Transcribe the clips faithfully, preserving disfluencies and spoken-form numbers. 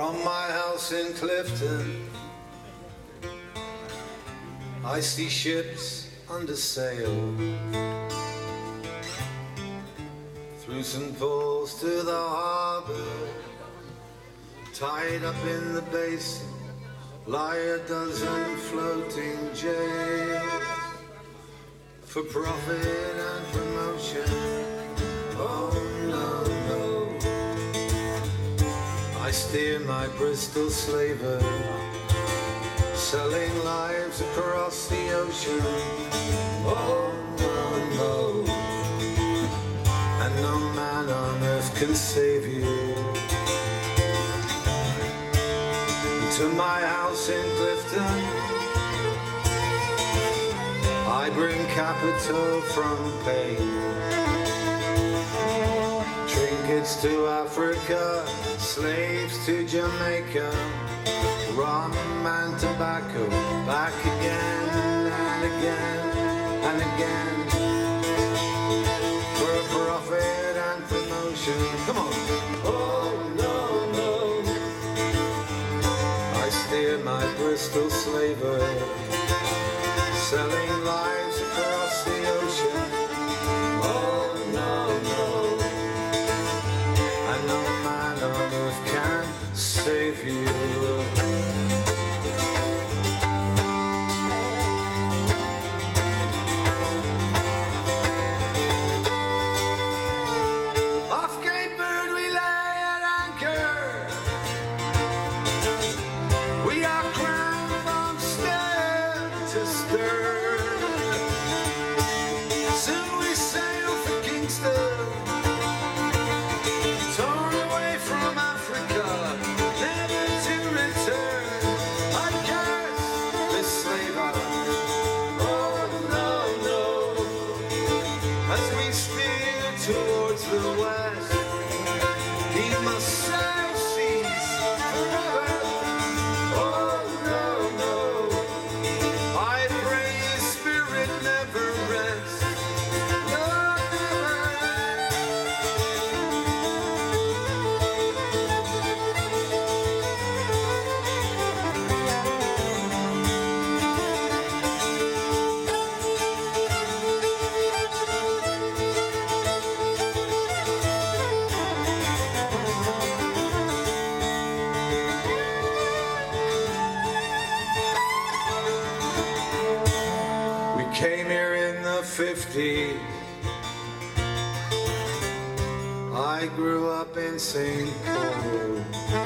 From my house in Clifton, I see ships under sail, through Saint Paul's to the harbour. Tied up in the basin lie a dozen floating jails, for profit and promotion. Oh no, no. I steer my Bristol slaver, selling lives across the ocean. Oh no, no. And no man on earth can save you. To my house in Clifton, I bring capital from pain, trinkets to Africa, slaves to Jamaica, rum and tobacco, back again and again and again, for profit and promotion. Come on. Oh no, no. I steer my Bristol slaver, selling lives across the ocean. Oh no, no. And no man on earth can save you. fifties. I grew up in Saint Paul.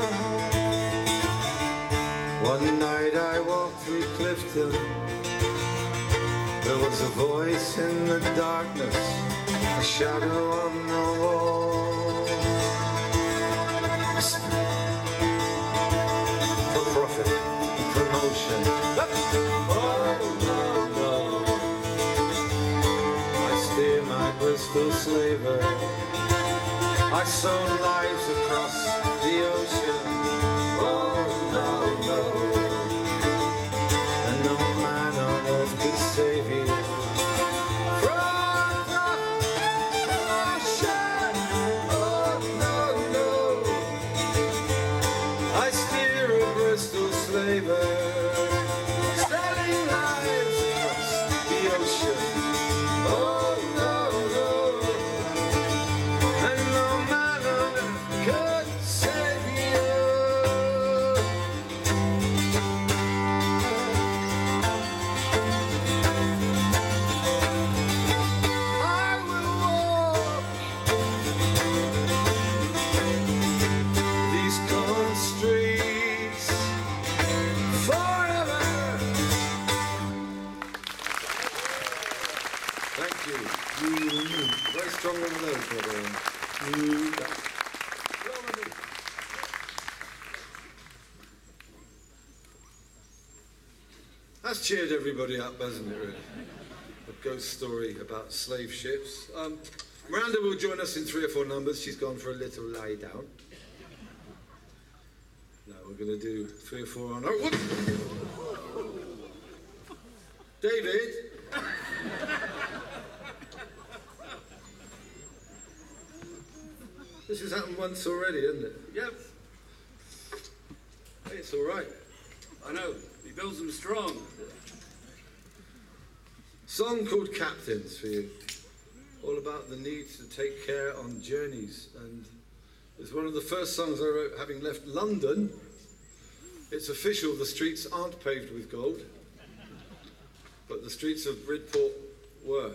One night I walked through Clifton. There was a voice in the darkness, a shadow on the wall. For profit, promotion. Oh no, no. I steer my Bristol slaver. I sold lives across the ocean. Oh no, no. And no man on earth could save you from the ocean. Oh no, no. I steer a Bristol slaver, selling lives across the ocean. Oh That's cheered everybody up, hasn't it, really? A ghost story about slave ships. Um, Miranda will join us in three or four numbers. She's gone for a little lie down. Now we're going to do three or four on... Oh, what? David? This has happened once already, hasn't it? Yep. It's all right. I know. He builds them strong. Song called Captains for you. All about the need to take care on journeys. And it's one of the first songs I wrote having left London. It's official, the streets aren't paved with gold, but the streets of Bridport were.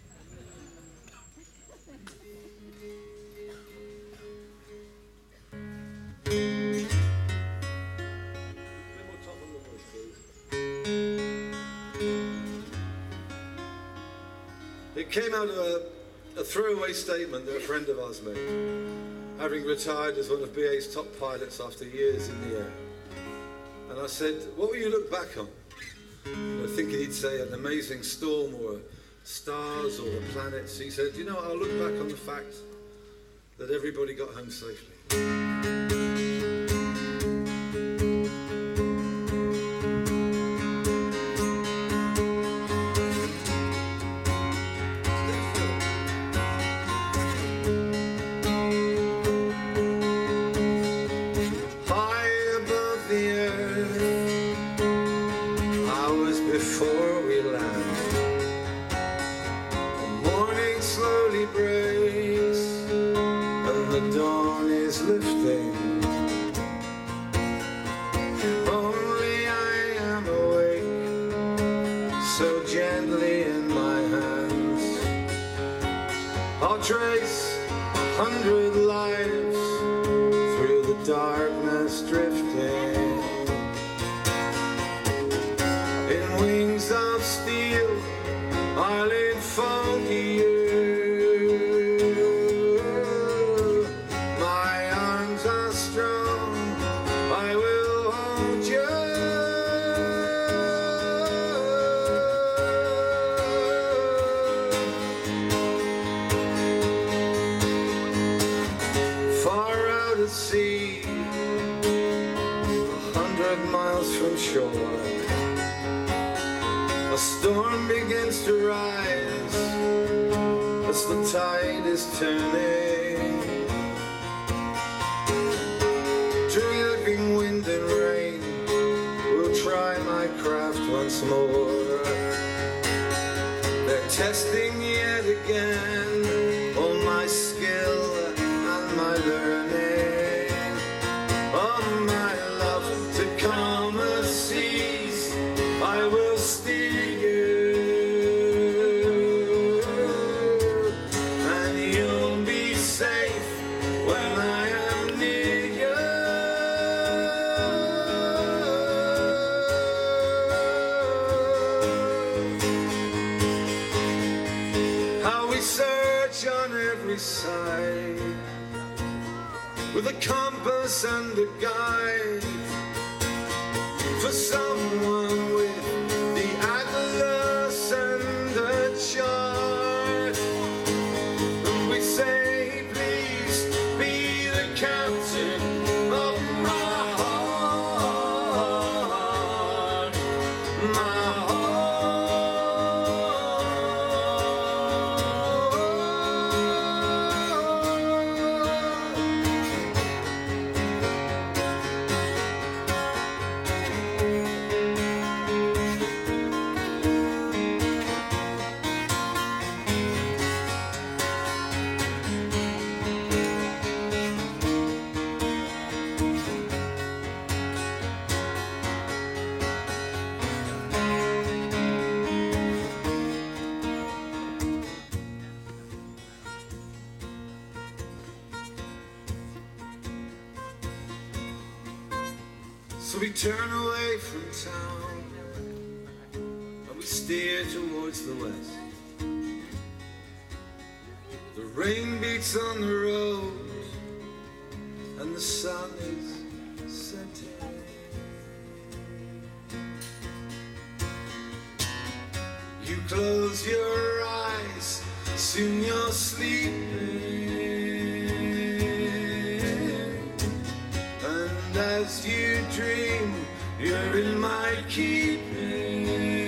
It came out of a, a throwaway statement that a friend of ours made, having retired as one of B A's top pilots after years in the air. And I said, what will you look back on? You know, thinking he'd say an amazing storm or stars or the planets. He said, you know, I'll look back on the fact that everybody got home safely. Trace a hundred lives through the darkness drifting in wings of steel. I'll enfold you. My arms are strong. I will hold you. Sea, a hundred miles from shore, a storm begins to rise as the tide is turning, dripping wind and rain will try my craft once more. They're testing yet again all my skill and my learning. I will steer you, and you'll be safe when I am near you. How we search on every side with a compass and a guide for someone with the atlas and the chart. And we say, please be the captain of my heart, my So we turn away from town and we steer towards the west. The rain beats on the road and the sun is setting. You close your eyes, soon you're sleeping. And as you dream, you're in my keeping.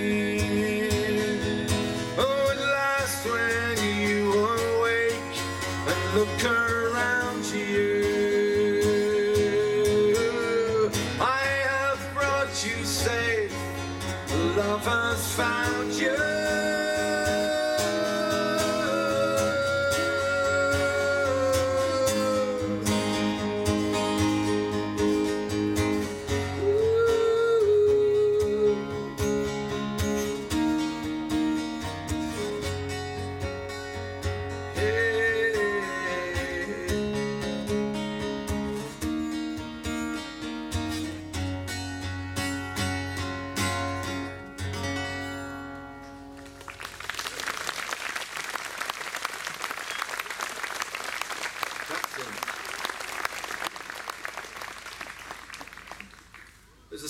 Oh, at last when you awake and look around you, I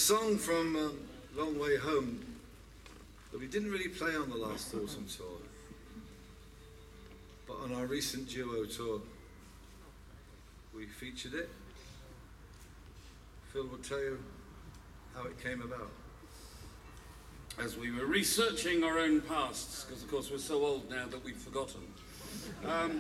song from um, Long Way Home that we didn't really play on the last autumn tour, but on our recent duo tour, we featured it. Phil will tell you how it came about. As we were researching our own pasts, because of course we're so old now that we've forgotten. Um,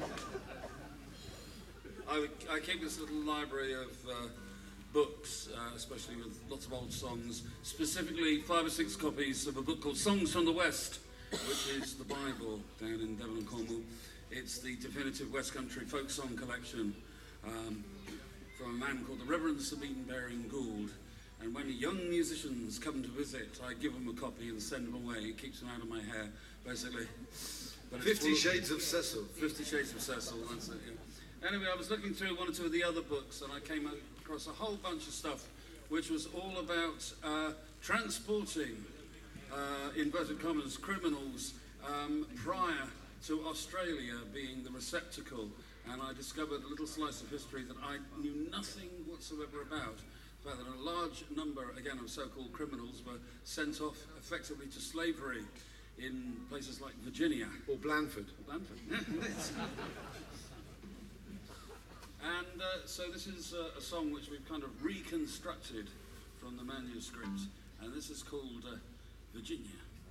I, I keep this little library of uh, books, uh, especially with lots of old songs, specifically five or six copies of a book called Songs from the West, which is the Bible down in Devon and Cornwall. It's the definitive West Country folk song collection um, from a man called the Reverend Sabine Baring Gould. And when young musicians come to visit, I give them a copy and send them away. It keeps them out of my hair, basically. But Fifty Shades of Cecil. Fifty Shades of Cecil, that's it, yeah. Anyway, I was looking through one or two of the other books, and I came across a whole bunch of stuff which was all about uh, transporting, uh, inverted commas, criminals um, prior to Australia being the receptacle. And I discovered a little slice of history that I knew nothing whatsoever about. The fact that a large number, again, of so-called criminals were sent off effectively to slavery in places like Virginia. Or Blandford. Blandford, yeah. And uh, so this is uh, a song which we've kind of reconstructed from the manuscript, and this is called uh, Virginia.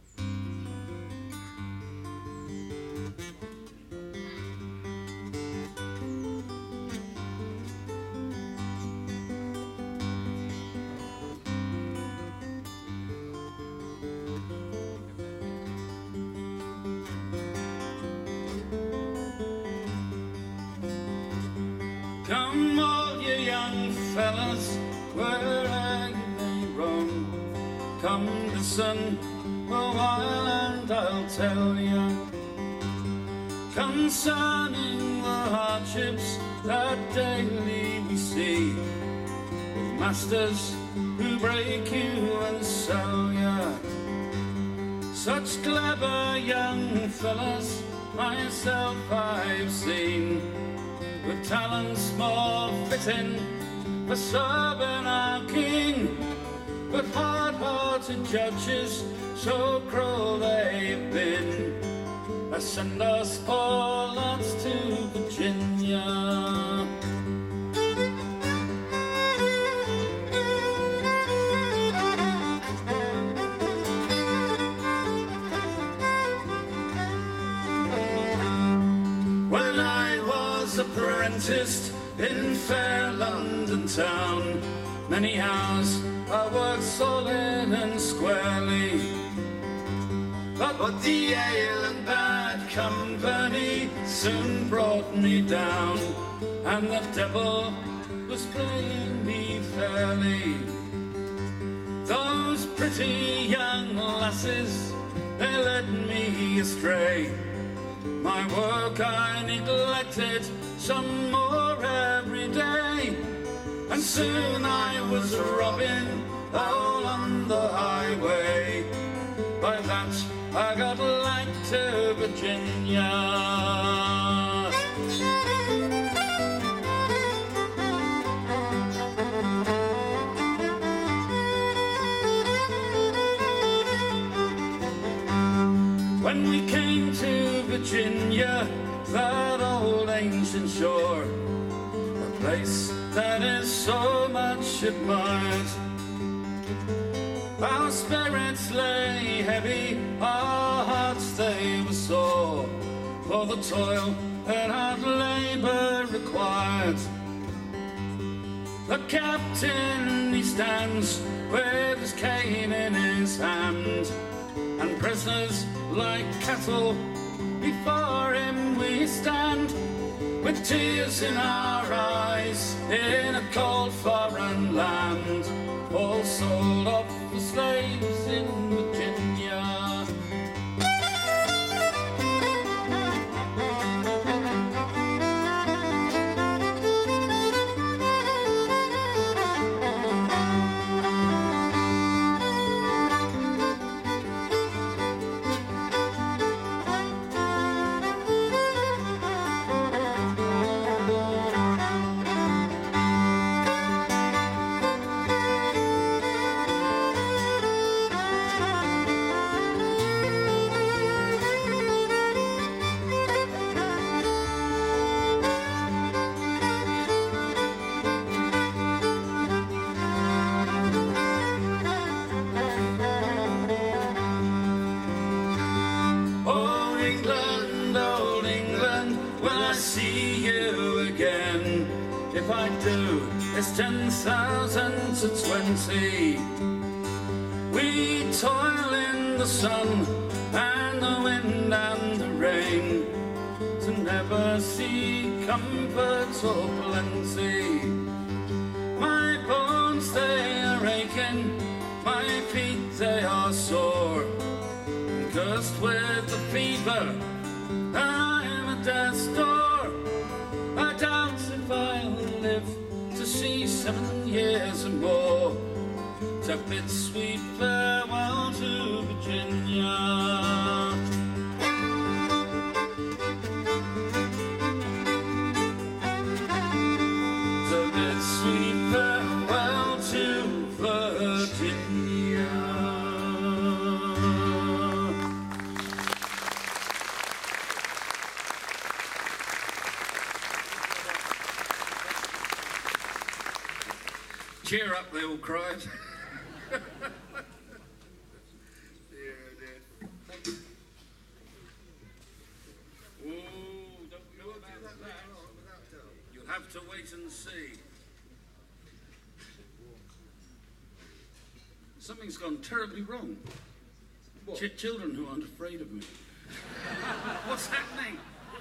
Come all you young fellas, wherever you may roam, come listen a while and I'll tell you concerning the hardships that daily we see, with masters who break you and sell you. Such clever young fellas myself I've seen, with talents more fitting for serving our king, but hard-hearted judges, so cruel they've been, they send us poor lads to Virginia. When I was apprenticed in fair London town, many hours I worked solid and squarely, but, but the ale and bad company soon brought me down, and the devil was playing me fairly. Those pretty young lasses, they led me astray. My work I neglected some more every day, and soon I was robbing all on the highway. By that I got lagged to Virginia. When we came to Virginia, that old ancient shore, a place that is so much admired, our spirits lay heavy, our hearts they were sore, for the toil that hard labour required. The captain he stands with his cane in his hand, and prisoners like cattle before him we stand, with tears in our eyes in a cold foreign land, all sold off for slaves in Virginia. see you again. If I do, it's ten thousand to twenty. We toil in the sun and the wind and the rain to never see comfort or plenty. My bones, they are aching, my feet, they are sore, cursed with the fever, I'm at death's door. I doubt if I'll live to see seven years or more, to bid sweet farewell to Virginia. To bid sweet farewell to Virginia. Cheer up, they all cried. Dear, dear. Oh, don't know about that. You'll have to wait and see. Something's gone terribly wrong. Ch- children who aren't afraid of me. What's happening?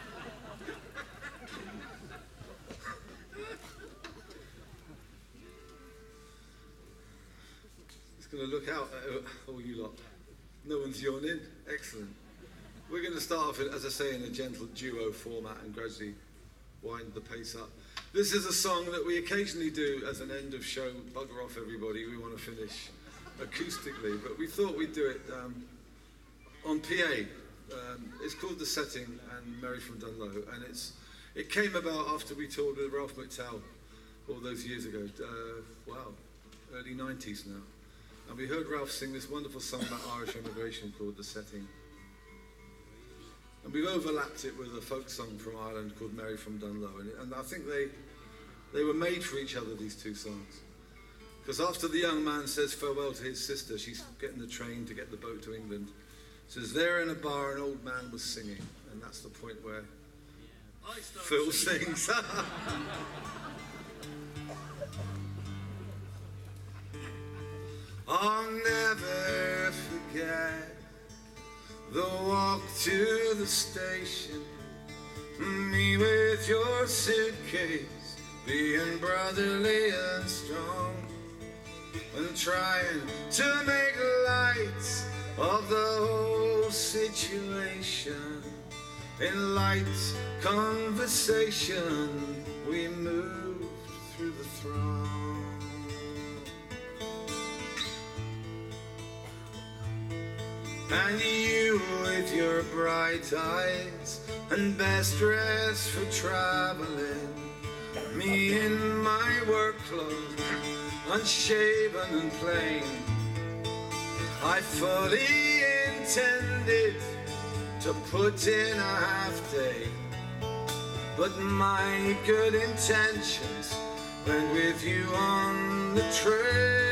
Going to look out at all you lot. No one's yawning. Excellent. We're going to start off, as I say, in a gentle duo format and gradually wind the pace up. This is a song that we occasionally do as an end of show. Bugger off, everybody. We want to finish acoustically, but we thought we'd do it um, on P A. Um, it's called The Setting and Mary from Dunlow, and it's it came about after we toured with Ralph McTell all those years ago. Uh, wow, early nineties now. And we heard Ralph sing this wonderful song about Irish immigration called The Setting. And we've overlapped it with a folk song from Ireland called Mary from Dunlow. And, and I think they they were made for each other, these two songs. Because after the young man says farewell to his sister, she's getting the train to get the boat to England. Says, there in a bar, an old man was singing. And that's the point where Phil sings. I'll never forget the walk to the station, me with your suitcase, being brotherly and strong, and trying to make light of the whole situation. In light conversation, we moved through the throng. And you with your bright eyes and best dress for traveling, me in my work clothes, unshaven and plain. I fully intended to put in a half day, but my good intentions went with you on the train.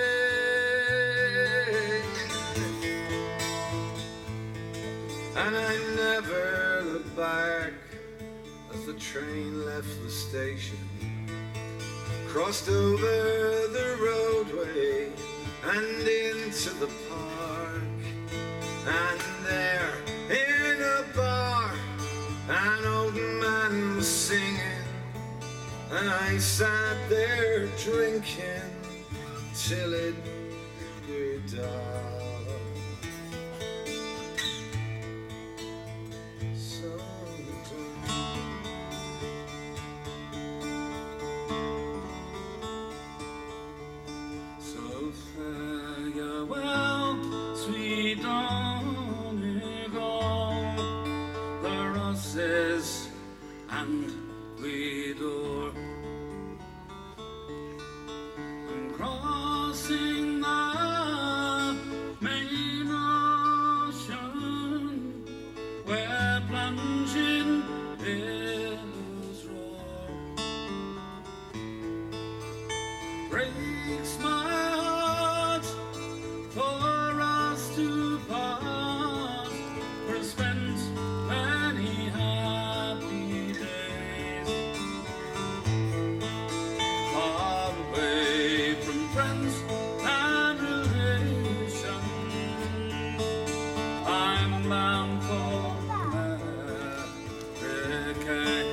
And I never looked back as the train left the station, crossed over the roadway and into the park. And there in a bar, an old man was singing, and I sat there drinking till it grew dark. And we door, and crossing the main ocean, where plunging billows roar, breaks my heart for us to part, for spent many happy days. okay.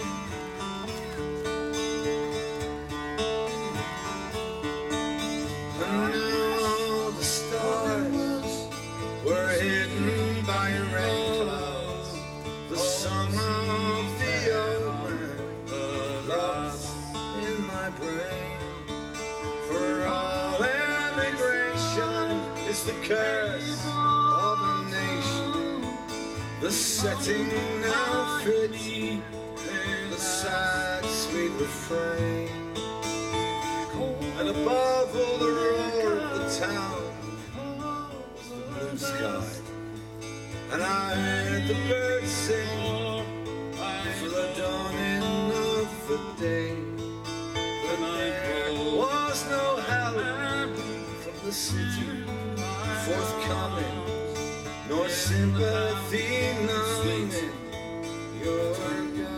And now the stars were hidden by rain clouds. The song of the old man lost in my brain. For all emigration is the curse of a nation. The setting now fits the sad sweet refrain. And above all the roar of the town was the blue sky. And I heard the birds sing for the dawning of the day. But there was no help from the city forthcoming, nor sympathy numbing your going.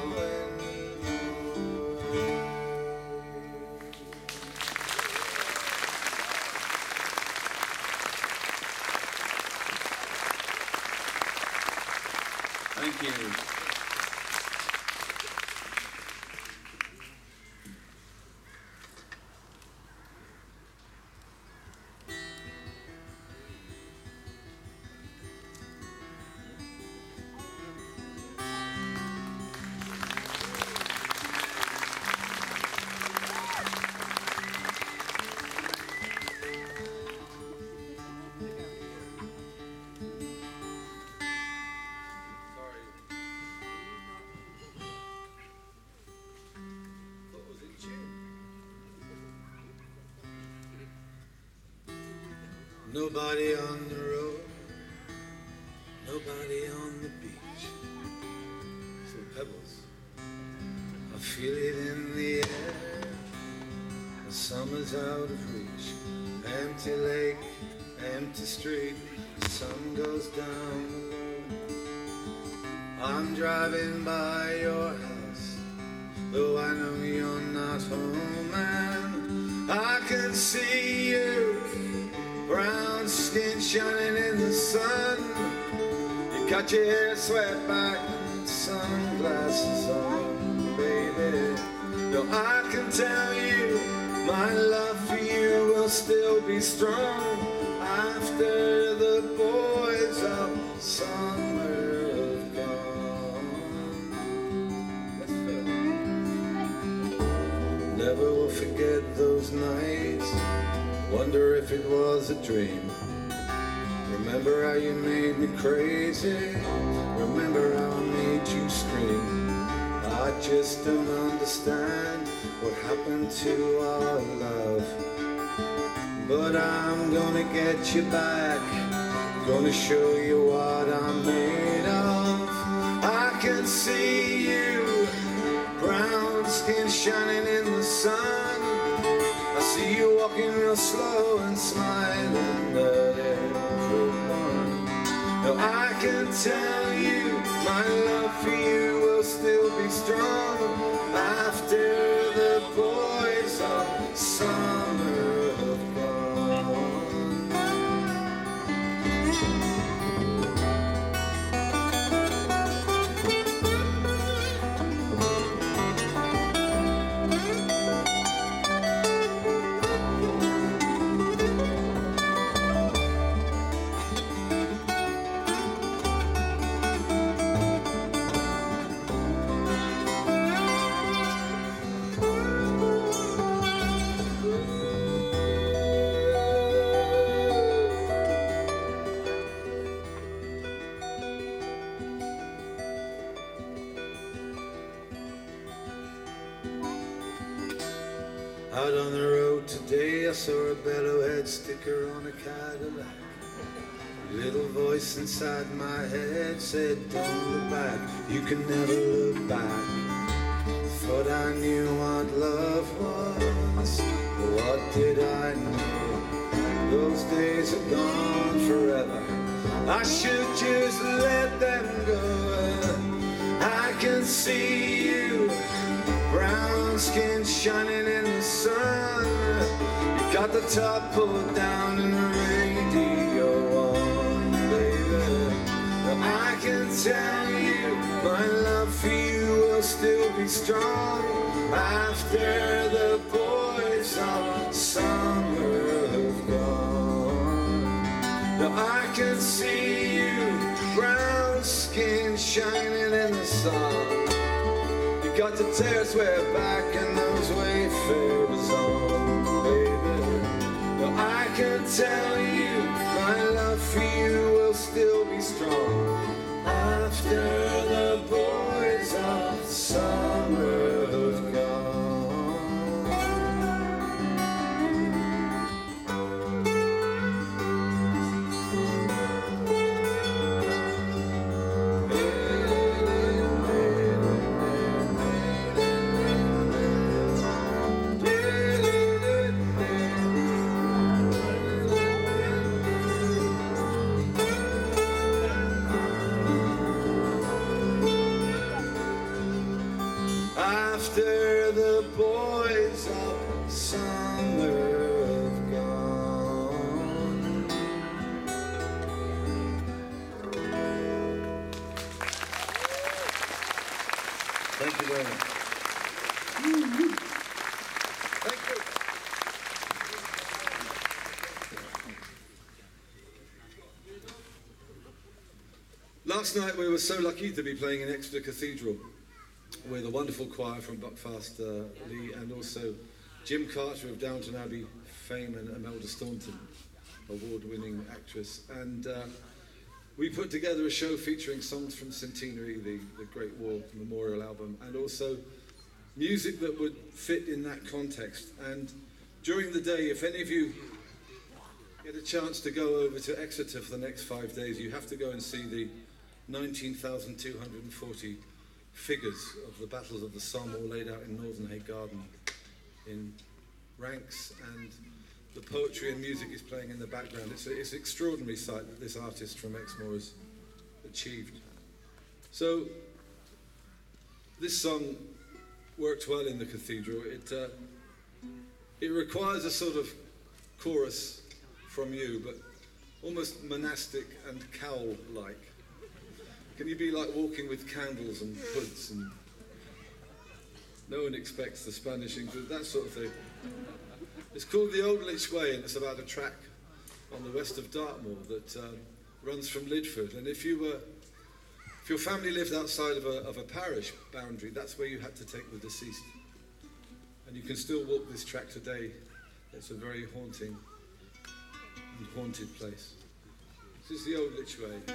Thank you. Nobody on the road, nobody on the beach. Some pebbles, I feel it in the air. The summer's out of reach. Empty lake, empty street. The sun goes down the road. I'm driving by your house, though I know you're not home. And I can see you, brown skin shining in the sun. You got your hair swept back, sunglasses on, baby. No, I can tell you, my love for you will still be strong after the boys of summer have gone. Never will forget those nights. Wonder if it was a dream. Remember how you made me crazy. Remember how I made you scream. I just don't understand what happened to our love. But I'm gonna get you back, gonna show you what I'm made of. I can see you, brown skin shining in the sun. I see you walking real slow and smiling at everyone. Now I can tell you, my love for you will still be strong after the boys of summer have gone. Out on the road today I saw a bellowhead sticker on a Cadillac. Little voice inside my head said, don't look back, you can never look back. Thought I knew what love was, but what did I know? Those days are gone forever, I should just let them go. I can see you, brown skin shining in the sun. You got the top pulled down and the radio on, baby. Now I can tell you, my love for you will still be strong after the boys of summer have gone. Now I can see you, brown skin shining in the sun. You got the tears way back and those wayfarers on, baby. Now I can tell you my love for you will still be strong after the boys of summer have gone. After the boys of summer have gone. Thank you very much. Thank you. Last night we were so lucky to be playing in Exeter Cathedral with a wonderful choir from Buckfast uh, Lee, and also Jim Carter of Downton Abbey fame and Imelda Staunton, award-winning actress. And uh, we put together a show featuring songs from Centenary, the, the Great War Memorial album, and also music that would fit in that context. And during the day, if any of you get a chance to go over to Exeter for the next five days, you have to go and see the nineteen thousand two hundred forty figures of the battles of the Somme, all laid out in Northern Hay Garden in ranks, and the poetry and music is playing in the background. It's, a, it's an extraordinary sight that this artist from Exmoor has achieved. So this song worked well in the cathedral. It, uh, it requires a sort of chorus from you, but almost monastic and cowl-like. Can you be like walking with candles and hoods, and no one expects the Spanish English, that sort of thing. It's called The Old Litch Way, and it's about a track on the west of Dartmoor that um, runs from Lidford. And if you were, if your family lived outside of a, of a parish boundary, that's where you had to take the deceased. And you can still walk this track today. It's a very haunting and haunted place. This is The Old Litch Way.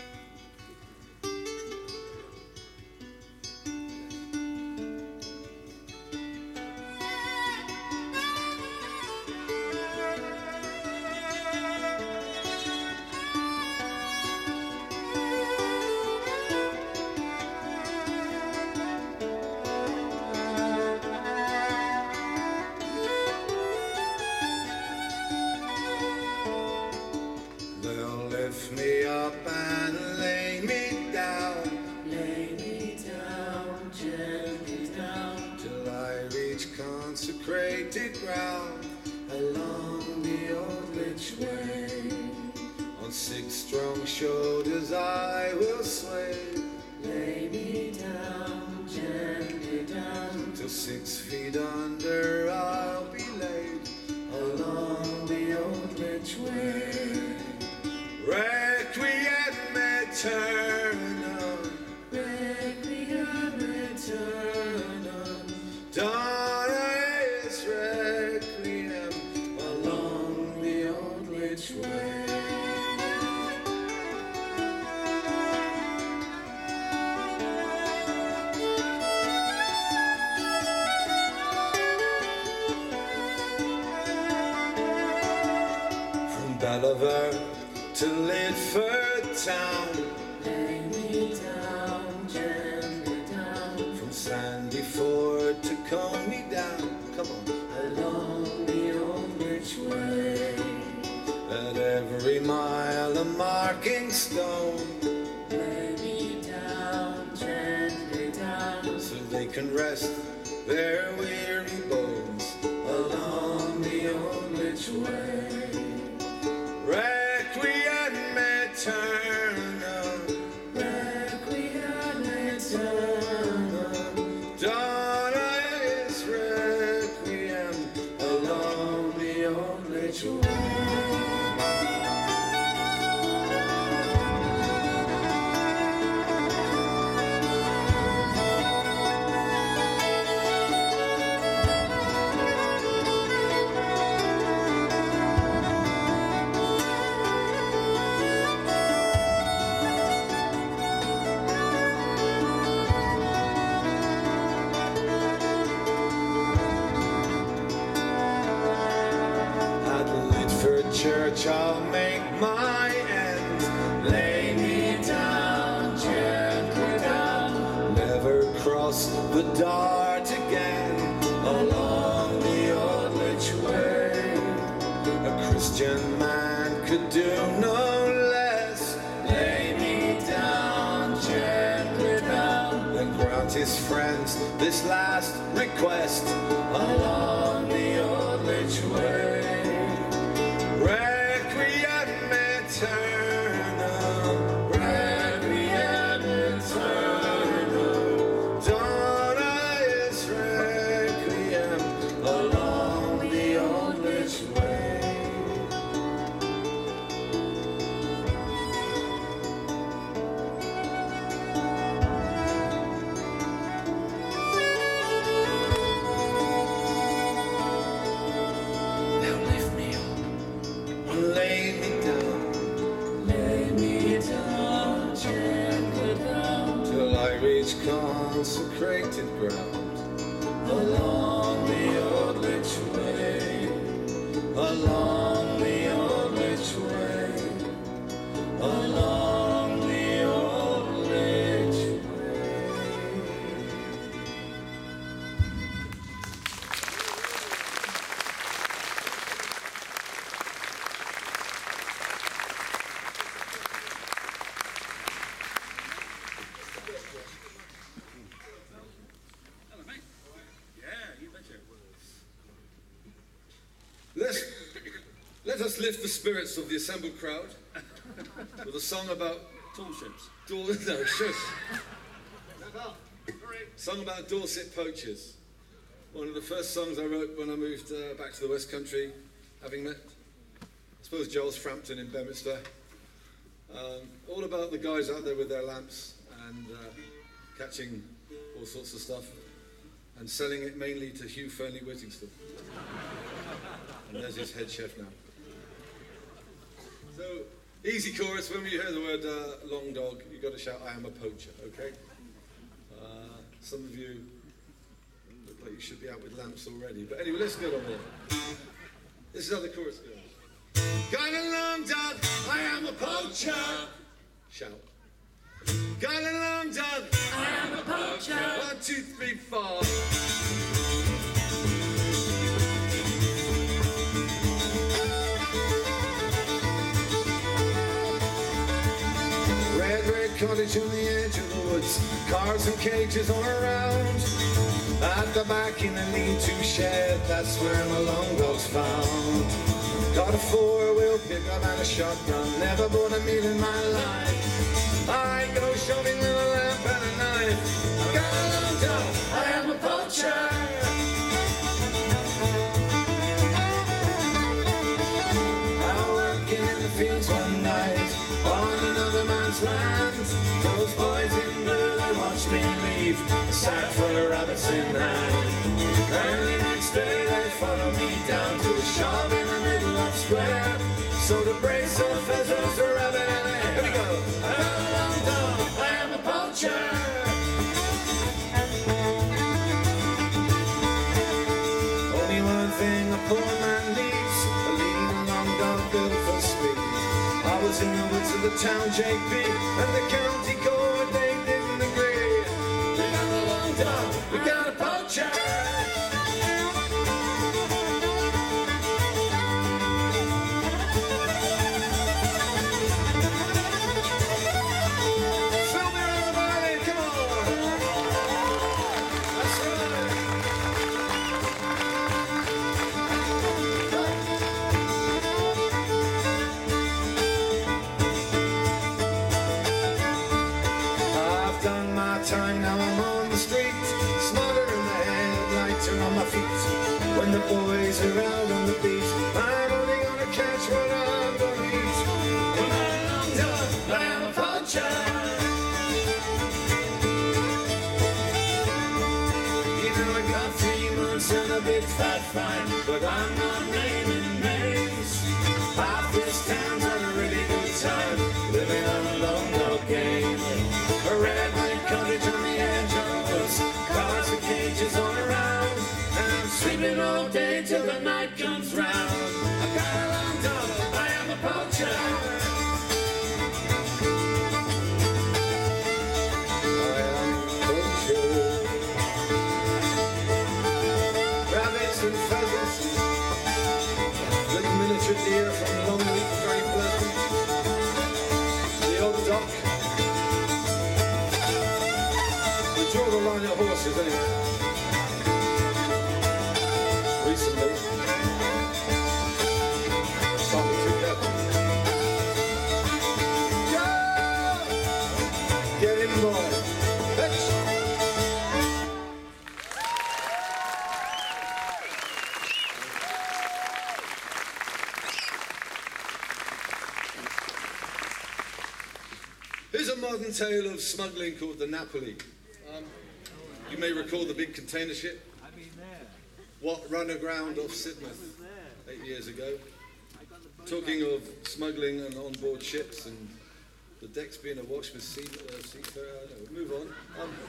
Ground along the old litch way, on six strong shoulders I will sway. Lay me down, gently down, till six feet under I'll be laid, along the old litch way. Requiem aeternam, requiem aeternam, Donna is requiem along the old litch way. From Balaver to Lidford town, lay me down, gently down, from Sandy Ford to comb me down, come on, along the old litch way. At every mile a marking stone, lay me down, gently down, so they can rest their weary bones along the old litch way. Requiem aeternam, requiem aeternam, church I'll make my end. Lay me down, gently down, never cross the Dart again, along the old Litch Way. A Christian man could do no less. Lay me down, gently down, and grant his friends this last request, along the old Litch Way. Requiem eternal, requiem eternal, Donna is requiem along the old Litch Way. Now lift me up, lay me down, lay me down, gently down, till I reach consecrated ground, along the old Litch Way, along the old Litch Way, along the old Litch Way. Let's, let us lift the spirits of the assembled crowd with a song about Tallships. Dor- no, shush. Song about Dorset poachers. One of the first songs I wrote when I moved uh, back to the West Country, having met, I suppose, Giles Frampton in Bedminster. Um, all about the guys out there with their lamps and uh, catching all sorts of stuff and selling it mainly to Hugh Fernley Whittingstall. And there's his head chef now. So, easy chorus. When we hear the word uh, long dog, you've got to shout, I am a poacher, okay? Uh, some of you look like you should be out with lamps already. But anyway, let's get on with it. This is how the chorus goes. Got a long dog, I am a poacher. Shout. Got a long dog, I am a poacher. one, two, three, four. Red, red cottage on the edge of the woods, cars and cages all around. At the back in the lean-to shed, that's where my long dog's found. Got a four-wheel pickup and a shotgun, never bought a meal in my life. I go shopping with a lamp and a knife. I've got a long dog, I am a poacher. I'm working in the fields one night on another man's land. Those boys in blue, they watched me leave, a sack full of rabbits in hand. And the next day they followed me down to a shop in the middle of square. So the brace of pheasants, a rabbit and a hare. Here we go. I have a long dog, I am a poacher. Only one thing a poor man needs, a lean and long dog built for speed. I was in the woods of the town, J P, and the county court, they didn't agree. We got a long dog, we got a poacher. Fill me on the violin, come on. That's right. I've done my time, now I'm on the street, smothering the head, lighter on my feet. When the boys are out on the beat, I'm only gonna catch what I'm gonna eat. When I'm done, I am a poacher. You know I got three months and a big fat fine, but I'm not naming names. Half this town's had a really good time, living on a long dog game. A red brick cottage on the edge of the woods, cars and cages all around, and I'm sleeping all day till the night comes round. I got a long dog, I line of horses anyway. Recently. Started to go. Go! Get in, boy. Fetch. Here's a modern tale of smuggling called the Napoli. Um, you may recall the big container ship. I've been there. What ran aground off Sidmouth eight years ago. Talking of smuggling and on-board ships and the decks being awash with sea, uh, seafarer. No, move on. Um,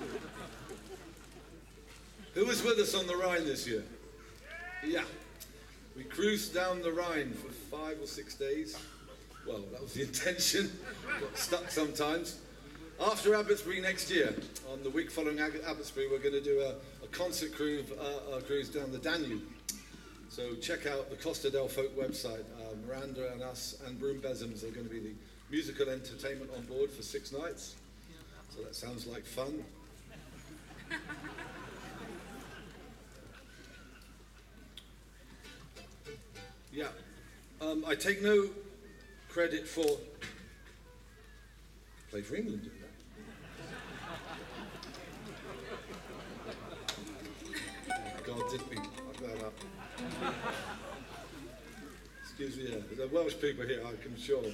who was with us on the Rhine this year? Yeah. We cruised down the Rhine for five or six days. Well, that was the intention. Got stuck sometimes. After Abbotsbury next year, on the week following Abbotsbury, we're going to do a, a concert cruise, uh, a cruise down the Danube. So check out the Costa del Folk website. Uh, Miranda and us and Broom Besoms are going to be the musical entertainment on board for six nights. So that sounds like fun. Yeah. Um, I take no credit for played for England, didn't I? God did me fuck that up. Excuse me, yeah. There are Welsh people here, I can assure.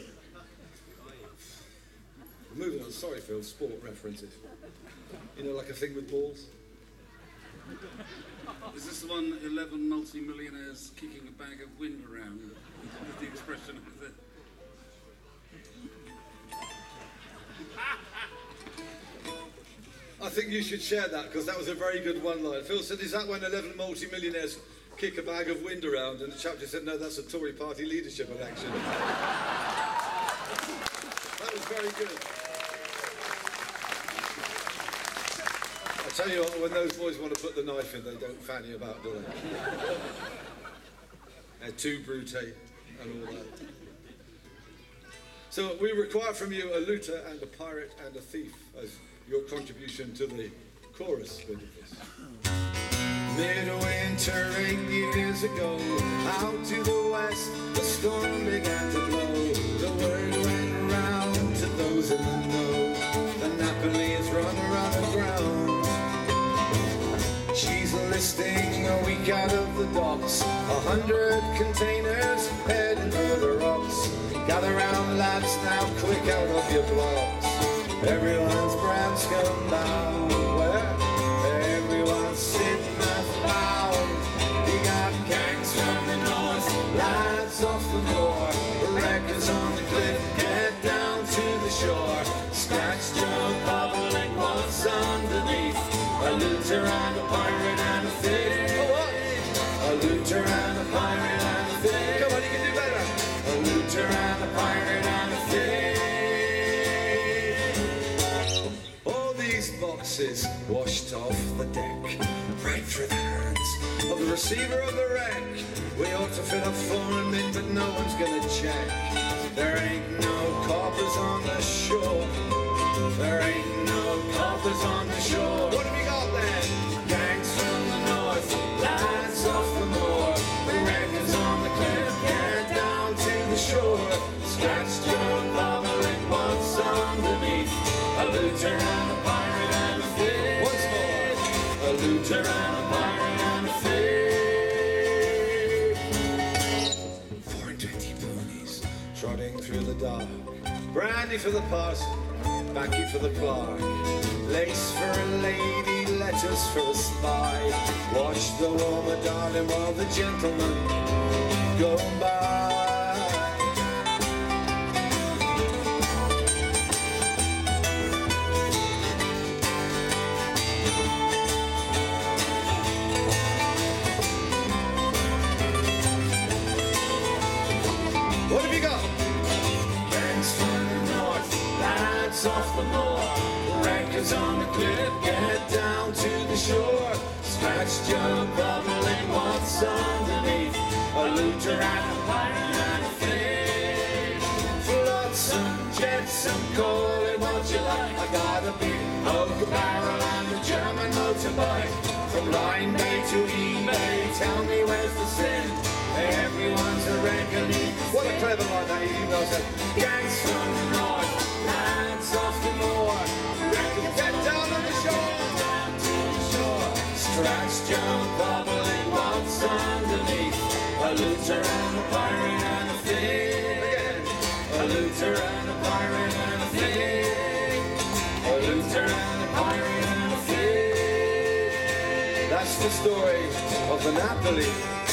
We're moving on, sorry Phil, sport references. You know, like a thing with balls? Is this the one, eleven multi-millionaires kicking a bag of wind around? Is the expression of it? I think you should share that, because that was a very good one-line. Phil said, is that when eleven multi-millionaires kick a bag of wind around? And the chap just said, no, that's a Tory party leadership election. That was very good. I tell you what, when those boys want to put the knife in, they don't fanny about, do they? They're too brute and all that. So we require from you a looter and a pirate and a thief as your contribution to the chorus bit of this. Midwinter eight years ago, out to the west, the storm began to blow. The word went round to those in the know, the Napoli is run, run aground. She's listing a week out of the docks, a hundred containers heading for the rocks. Gather round, lads, now quick out of your blocks. Everyone's brows come down, where everyone's sitting bound. You got gangs from the north, lads off the moor, wreckers on the cliff, get down to the shore. Scratch jug bubbling, what's underneath? A looter and a pirate and a thief. Oh, what? A looter and a pirate and a thief. Come on, you can do better. A looter and a pirate and a thief. All these boxes washed off the deck, right through the hands of the receiver of the wreck. We ought to fit a phone in, but no one's gonna check. There ain't no coppers on the shore. There ain't no coppers on the shore. What have you got there? Gangs from the north, lads off the moor. The wreckers on the cliff, get down to the shore. Scratch jug bubbling, what's underneath? A looter and a pirate and a thief. Once more. A looter and a pirate and a thief. Four and twenty ponies trotting through the dark. Brandy for the parson, baccy for the clerk, lace for a lady, letters for a spy. Watch the woman, darling, while the gentlemen go by. What have you got? Gangs from the north, lads off the moor, wreckers on the cliff, get down to the shore. Scratch jug bubbling, what's underneath? A looter and a pirate and a thief. Flotsam, jetsam, call it what you like. I got a big oak barrel and a jar to eBay, tell me where's the sin? Everyone's a reckoning. What a clever line that is. Well said. Gangs from the north, lands off the moor. Records Get down on the shore. down to the shore. Scratch, jump, bubbling, what's underneath? A looter and a pirate and a thief. A looter and a pirate and a thief. A looter and a pirate and a thief. That's the story of the Napoli.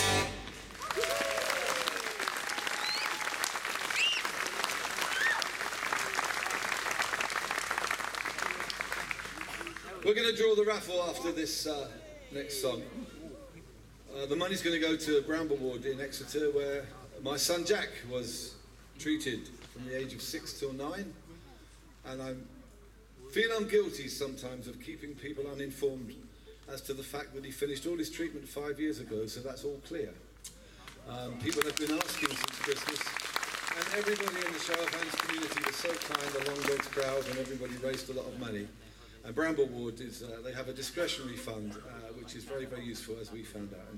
We're going to draw the raffle after this uh, next song. Uh, the money's going to go to Brambleward in Exeter, where my son Jack was treated from the age of six till nine. And I feel I'm guilty sometimes of keeping people uninformed as to the fact that he finished all his treatment five years ago, so that's all clear. Um, people have been asking since Christmas, and everybody in the Show of Hands community was so kind, the Long Dogs crowd, and everybody raised a lot of money. And Brambleward, is, uh, they have a discretionary fund, uh, which is very, very useful, as we found out.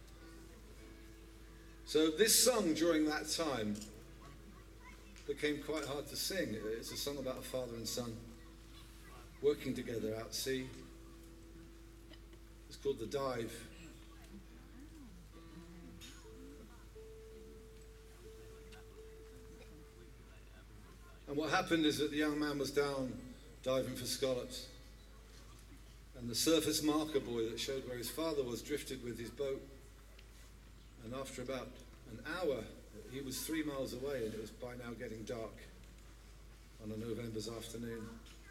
So this song, during that time, became quite hard to sing. It's a song about a father and son working together out at sea. It's called The Dive. And what happened is that the young man was down diving for scallops. And the surface marker buoy that showed where his father was drifted with his boat. And after about an hour, he was three miles away, and it was by now getting dark on a November's afternoon.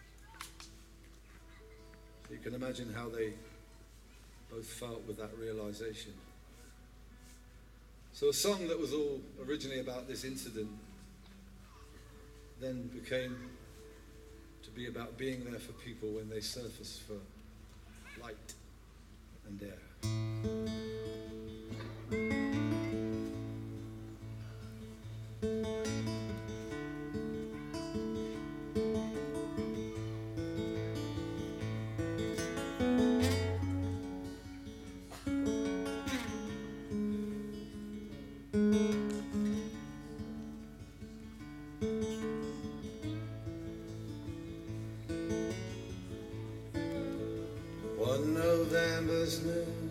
So you can imagine how they both felt with that realization. So a song that was all originally about this incident then became to be about being there for people when they surface for light and air. One November's noon,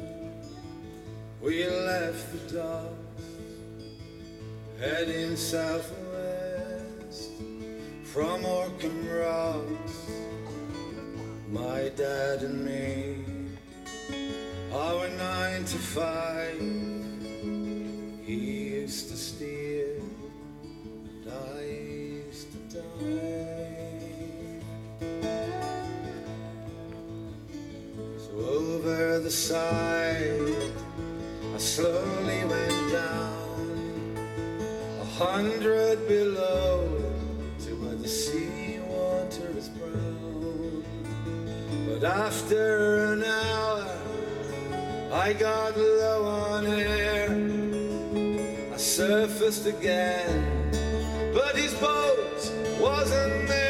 we left the docks, heading southwest from Orkham Rocks. My dad and me, our nine to five. He used to steer, and I used to dive. Over the side, I slowly went down, a hundred below, to where the sea water is brown. But after an hour, I got low on air. I surfaced again, but his boat wasn't there.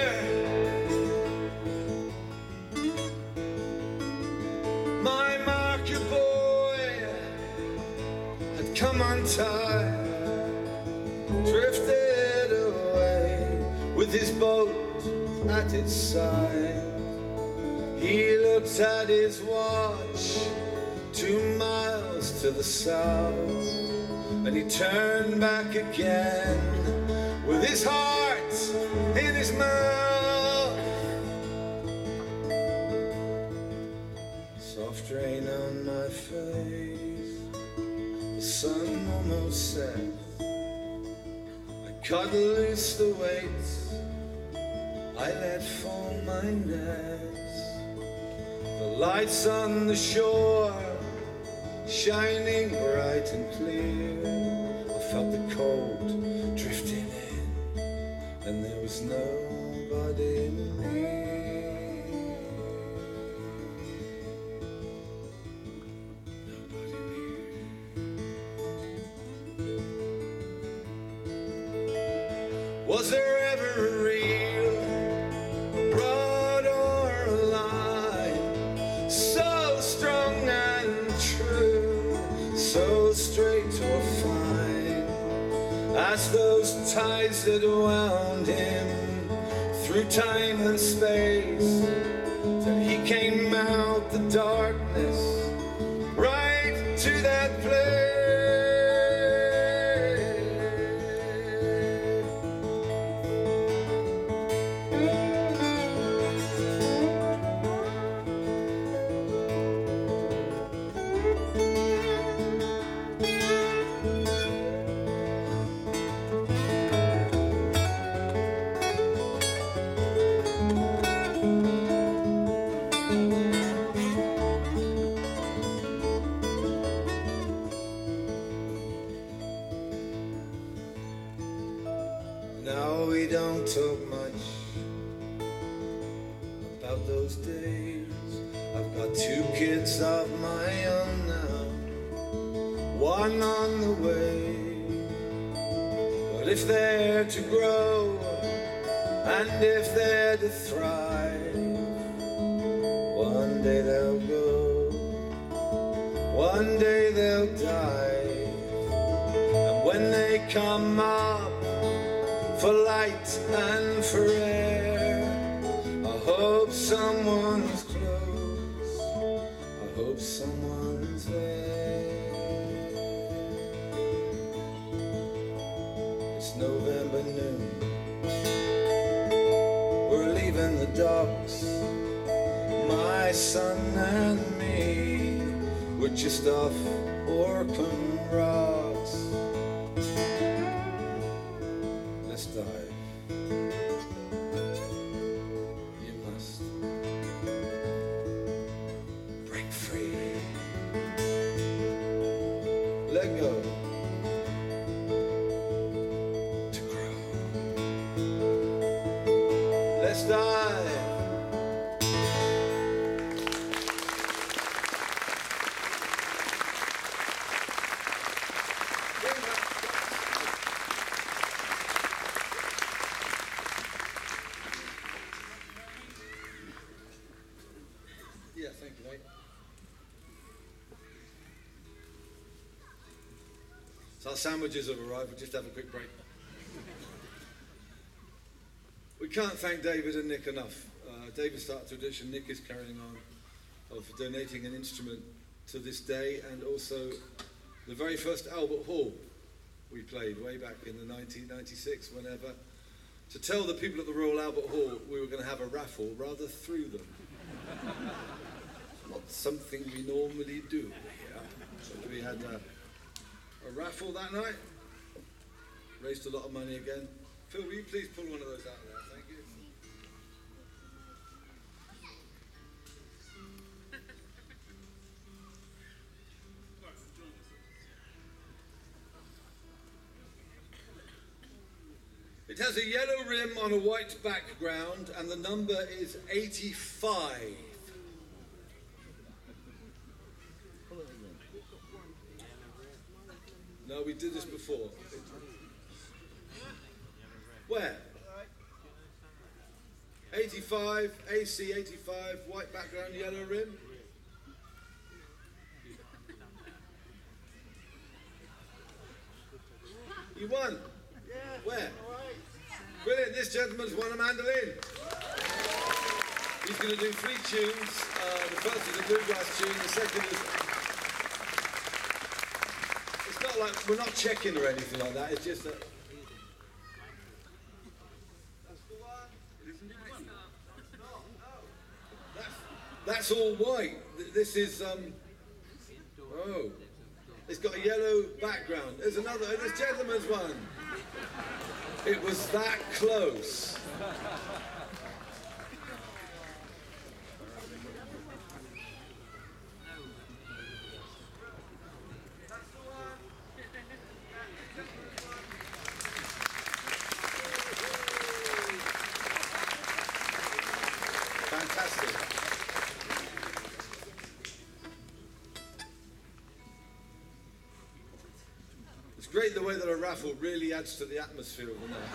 Come untied, drifted away with his boat at his side. He looked at his watch, two miles to the south, and he turned back again with his heart in his mouth. Soft rain on my face, the sun almost set. I cut loose the weights, I let fall my nets. The lights on the shore, shining bright and clear. I felt the cold drifting in, and there was nobody near. Was there ever a reel, a rod or a line, so strong I past those ties that wound him through time and space, till he came out the darkness, right to that place. Now we don't talk much about those days. I've got two kids of my own now, one on the way. But if they're to grow and if they're to thrive, one day they'll go, one day they'll die. And when they come up for light and for air, I hope someone's close, I hope someone's there. It's November noon, we're leaving the docks, my son and me, we're just off Orphan Rocks. Let's dive. You must break free. Let go. To grow. Let's dive. Yeah, thank you, mate. So our sandwiches have arrived. We'll just have a quick break. We can't thank David and Nick enough. Uh, David started a tradition, Nick is carrying on, of donating an instrument to this day, and also the very first Albert Hall we played way back in the nineteen ninety-six, whenever, to tell the people at the Royal Albert Hall we were going to have a raffle, rather threw them. Not something we normally do here. So we had a, a raffle that night. Raised a lot of money again. Phil, will you please pull one of those out there? Thank you. It has a yellow rim on a white background, and the number is eighty-five. No, we did this before. Where? eighty-five, A C eighty-five, white background, yellow rim. You won? Where? Brilliant, this gentleman's won a mandolin. He's going to do three tunes. Uh, the first is a bluegrass tune, the second is... It's not like, we're not checking or anything like that, it's just that... That's all white. This is, um... oh. It's got a yellow background. There's another, this gentleman's one. It was that close. Fantastic. It's great the way that a raffle really adds to the atmosphere of the night.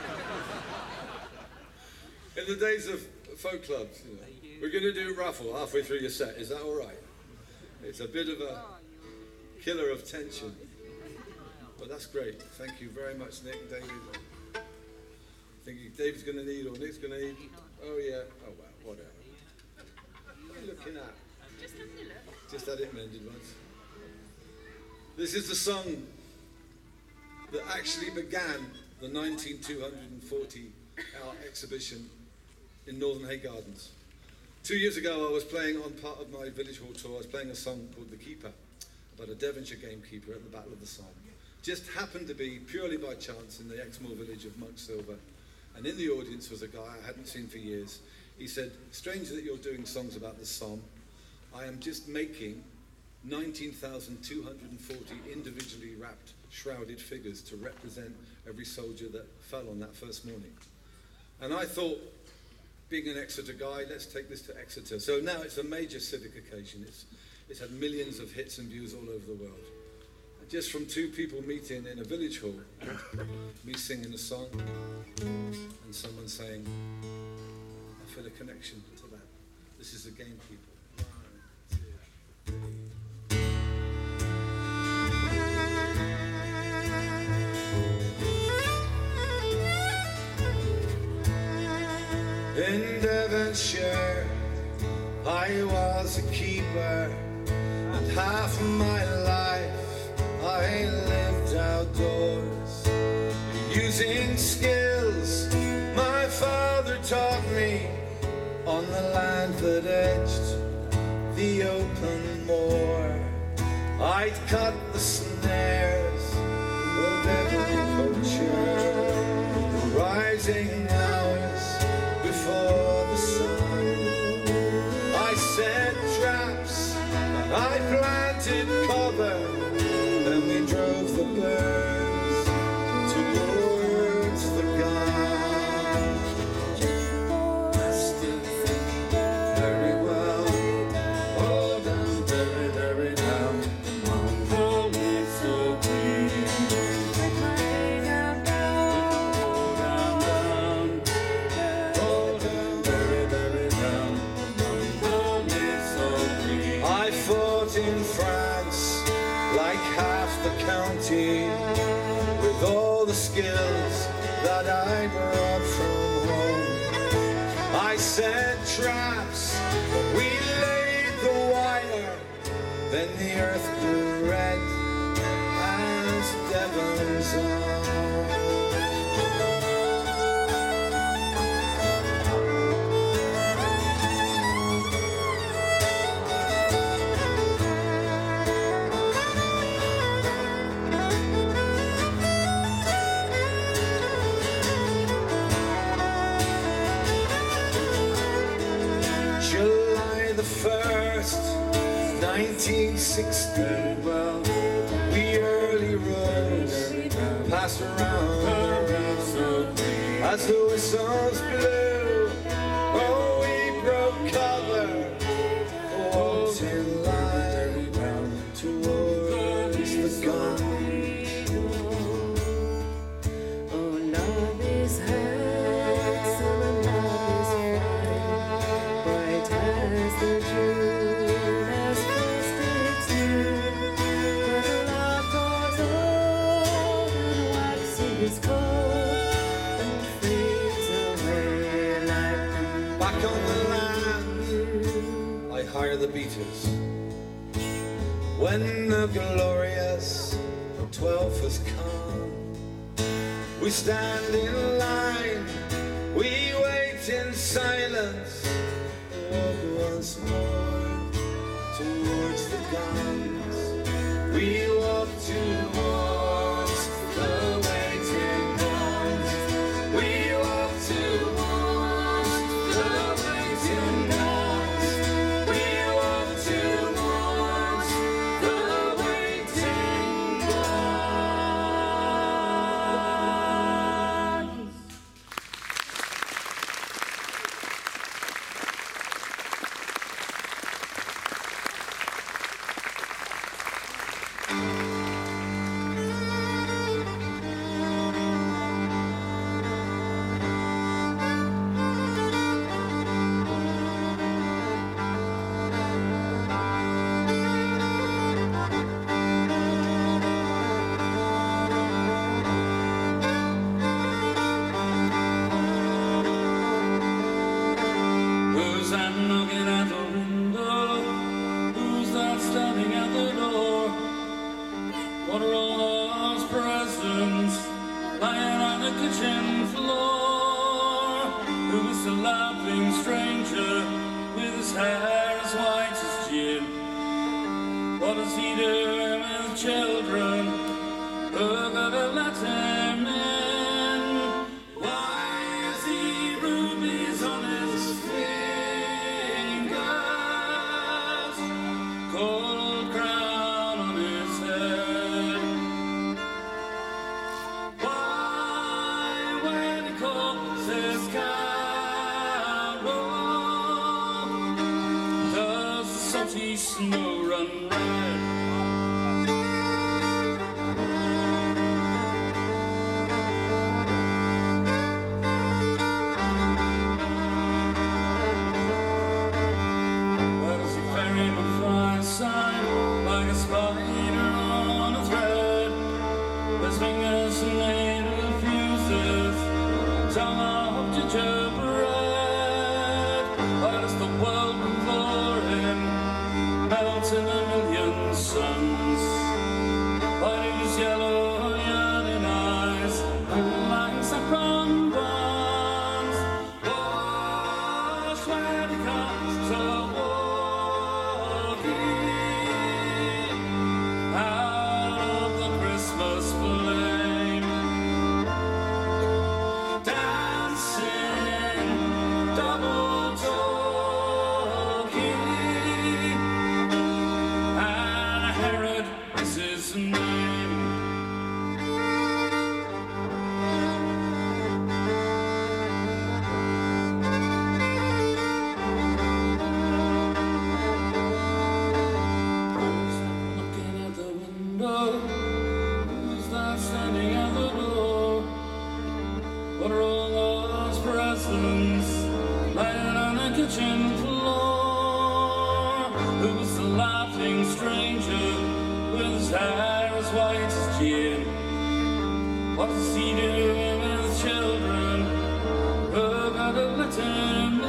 In the days of folk clubs, you know, we're going to do a raffle halfway through your set. Is that all right? It's a bit of a killer of tension. Well, that's great. Thank you very much, Nick, David. I think David's going to need, or Nick's going to need. Oh, yeah. Oh, wow. Whatever. What are you looking at? Just having a look. Just had it mended once. This is the song that actually began the nineteen two forty hour exhibition in Northern Hay Gardens. Two years ago, I was playing on part of my village hall tour. I was playing a song called The Keeper, about a Devonshire gamekeeper at the Battle of the Somme. Just happened to be, purely by chance, in the Exmoor village of Monk Silver. And in the audience was a guy I hadn't seen for years. He said, "Strange that you're doing songs about the Somme. I am just making nineteen thousand two hundred forty individually wrapped, shrouded figures to represent every soldier that fell on that first morning." And I thought, being an Exeter guy, let's take this to Exeter. So now it's a major civic occasion. It's, it's had millions of hits and views all over the world. And just from two people meeting in a village hall, me singing a song, and someone saying, I feel a connection to that. This is the gamekeeper. In Devonshire, I was a keeper, and half my life I lived outdoors, using skills my father taught me on the land that edged the open moor. I'd cut the snares of every poacher, rising hours before the sun. I set traps and I planted cover, then we drove the birds towards the gun. Master, very well, all down, very, very down, among the leaves so green. In France, like half the county, with all the skills that I brought from home. I set traps, we laid the wire, then the earth grew red as Devon's own. nineteen sixty, well, we early rose, passed around the round, as the whistles blew, oh, we broke cover, walked in line towards the gun. Oh, love is handsome and love is fine, bright as the June. Back on the land, I hire the beaters. When the glorious twelfth has come, we stand in line, we wait in silence, walk once more towards the guns. We walk towards the waiting guns. We walk towards the waiting guns. We walk towards the waiting guns. the kitchen floor. Who was the laughing stranger with his hair as white as gin? What is he doing with children? Who gonna let him in? Why is he rubies on his fingers? Gold crown on his head. Why, when he calls his carol, does the salty snow run red? Like a spider on a thread, his fingers made of fuses, tongue of gingerbread. Why does the world before him melt in a million suns? Why do his yellow yearning eyes like saffron buns? Wash when he comes to kitchen floor. Who was the laughing stranger with his hair as white as gin? What is he doing with children? Who gotta let him in?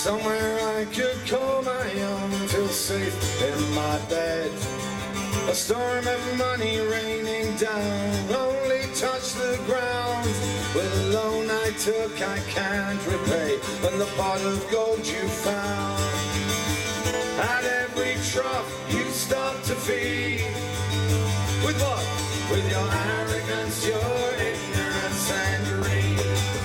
somewhere I could call my own, feel safe in my bed. A storm of money raining down, only touch the ground. With a loan I took I can't repay, and the pot of gold you found. At every trough you stop to feed. With what? With your arrogance, your ignorance and greed.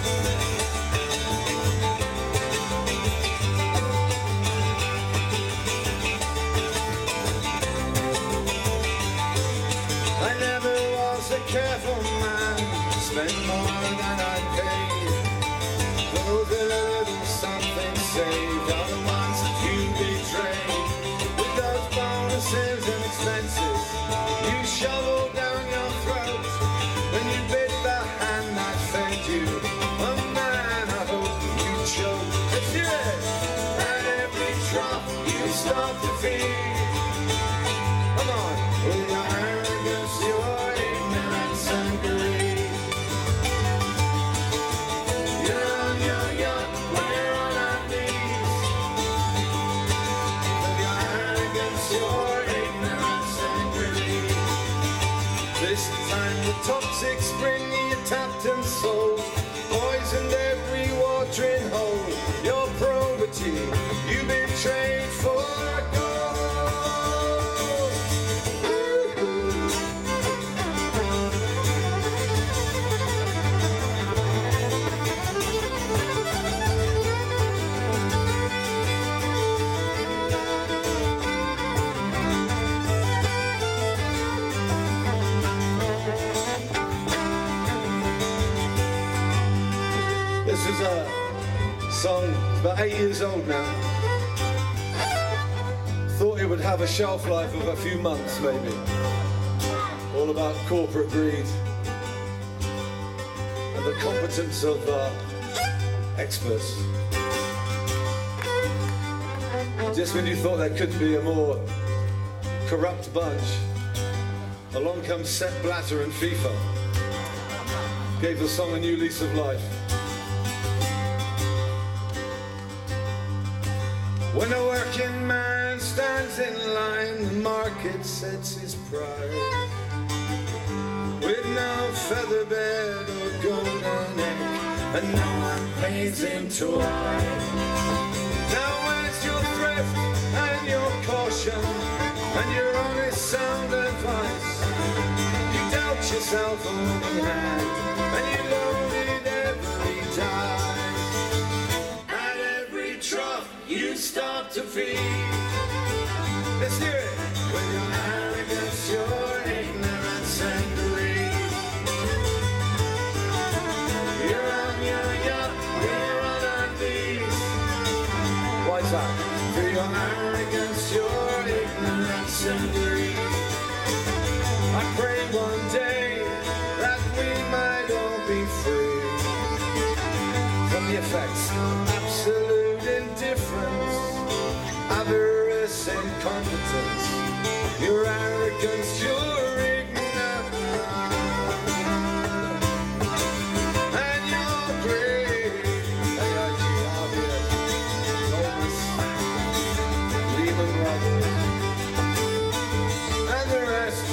I never was a careful man, spent more than I paid. Those with a little something saved are the ones that you betrayed. With those bonuses and expenses you shovel down your throat, when you bit the hand that fed you, oh man, I hope you choke. Let's do it! At every drop you stop to feed. Come on, with your arrogance, your ignorance and greed. You're on your yacht, we're on our knees. With your arrogance, your ignorance and greed. This time the toxics bring you tapped and sold, poisoned every watering hole. Your probity you betrayed for gold. This is a song, it's about eight years old now. Thought it would have a shelf life of a few months maybe. All about corporate greed and the competence of uh, experts. Just when you thought there could be a more corrupt bunch, along comes Sepp Blatter and FIFA. Gave the song a new lease of life. When a working man stands in line, the market sets his price. With no feather bed or golden egg, and no one pays him twice. Now where's your thrift and your caution, and your honest sound advice? You dealt yourself a winning hand, and you loaded every dice. You stop to feed. Let's hear it. With your arrogance, your ignorance and greed. You're on your yacht, we're on our knees. Why's that? For your arrogance, your ignorance and greed. I pray one day that we might all be free from the effects of absolute indifference, avarice, incompetence, your arrogance, your ignorance, and your greed. A I G, obvious, Thomas, Lehman Brothers, and the rest.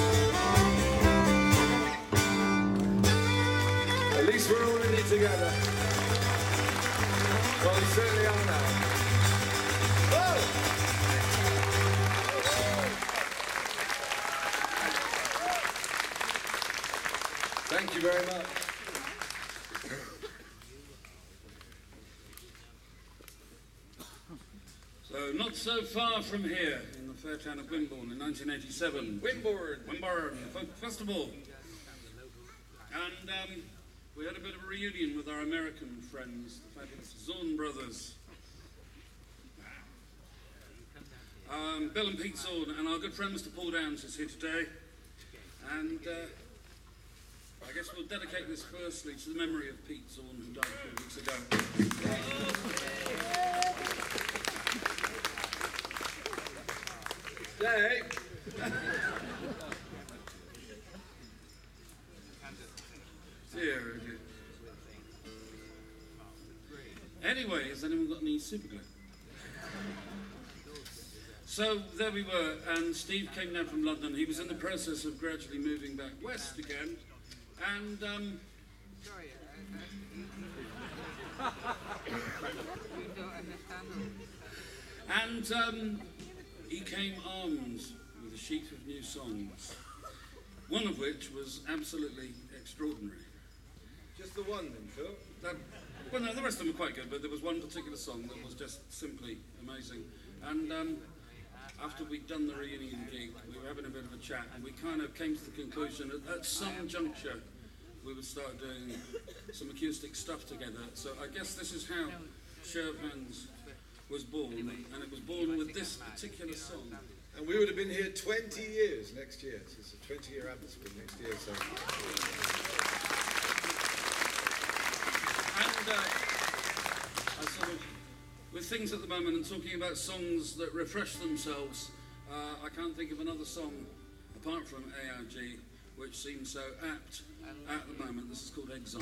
At least we're all in it together. Well, we certainly are now. Whoa! Thank you very much. So, not so far from here, in the fair town of Wimborne in nineteen eighty-seven. Wimborne! Wimborne, the folk festival. And um, we had a bit of a reunion with our American friends, the fabulous Zorn brothers. Um, Bill and Pete Zorn, and our good friend Mister Paul Downs is here today. And uh, I guess we'll dedicate this firstly to the memory of Pete Zorn, who died a few weeks ago. Dave! Dear, dear. Anyway, has anyone got any super glue? So there we were, and Steve came down from London. He was in the process of gradually moving back west again, and um, Sorry, I, I, you don't understand. and um, he came armed with a sheet of new songs, one of which was absolutely extraordinary. Just the one then, Phil? That, well, no, the rest of them were quite good, but there was one particular song that was just simply amazing. And um, after we'd done the reunion gig, we were having a bit of a chat, and we kind of came to the conclusion that at some juncture we would start doing some acoustic stuff together. So I guess this is how Show of Hands was born, and it was born with this particular song. And we would have been here twenty years next year. So it's a twenty year Abbotsbury next year. So. And uh, I sort of, with things at the moment and talking about songs that refresh themselves, uh, I can't think of another song apart from A R G which seems so apt at the moment. This is called Exile.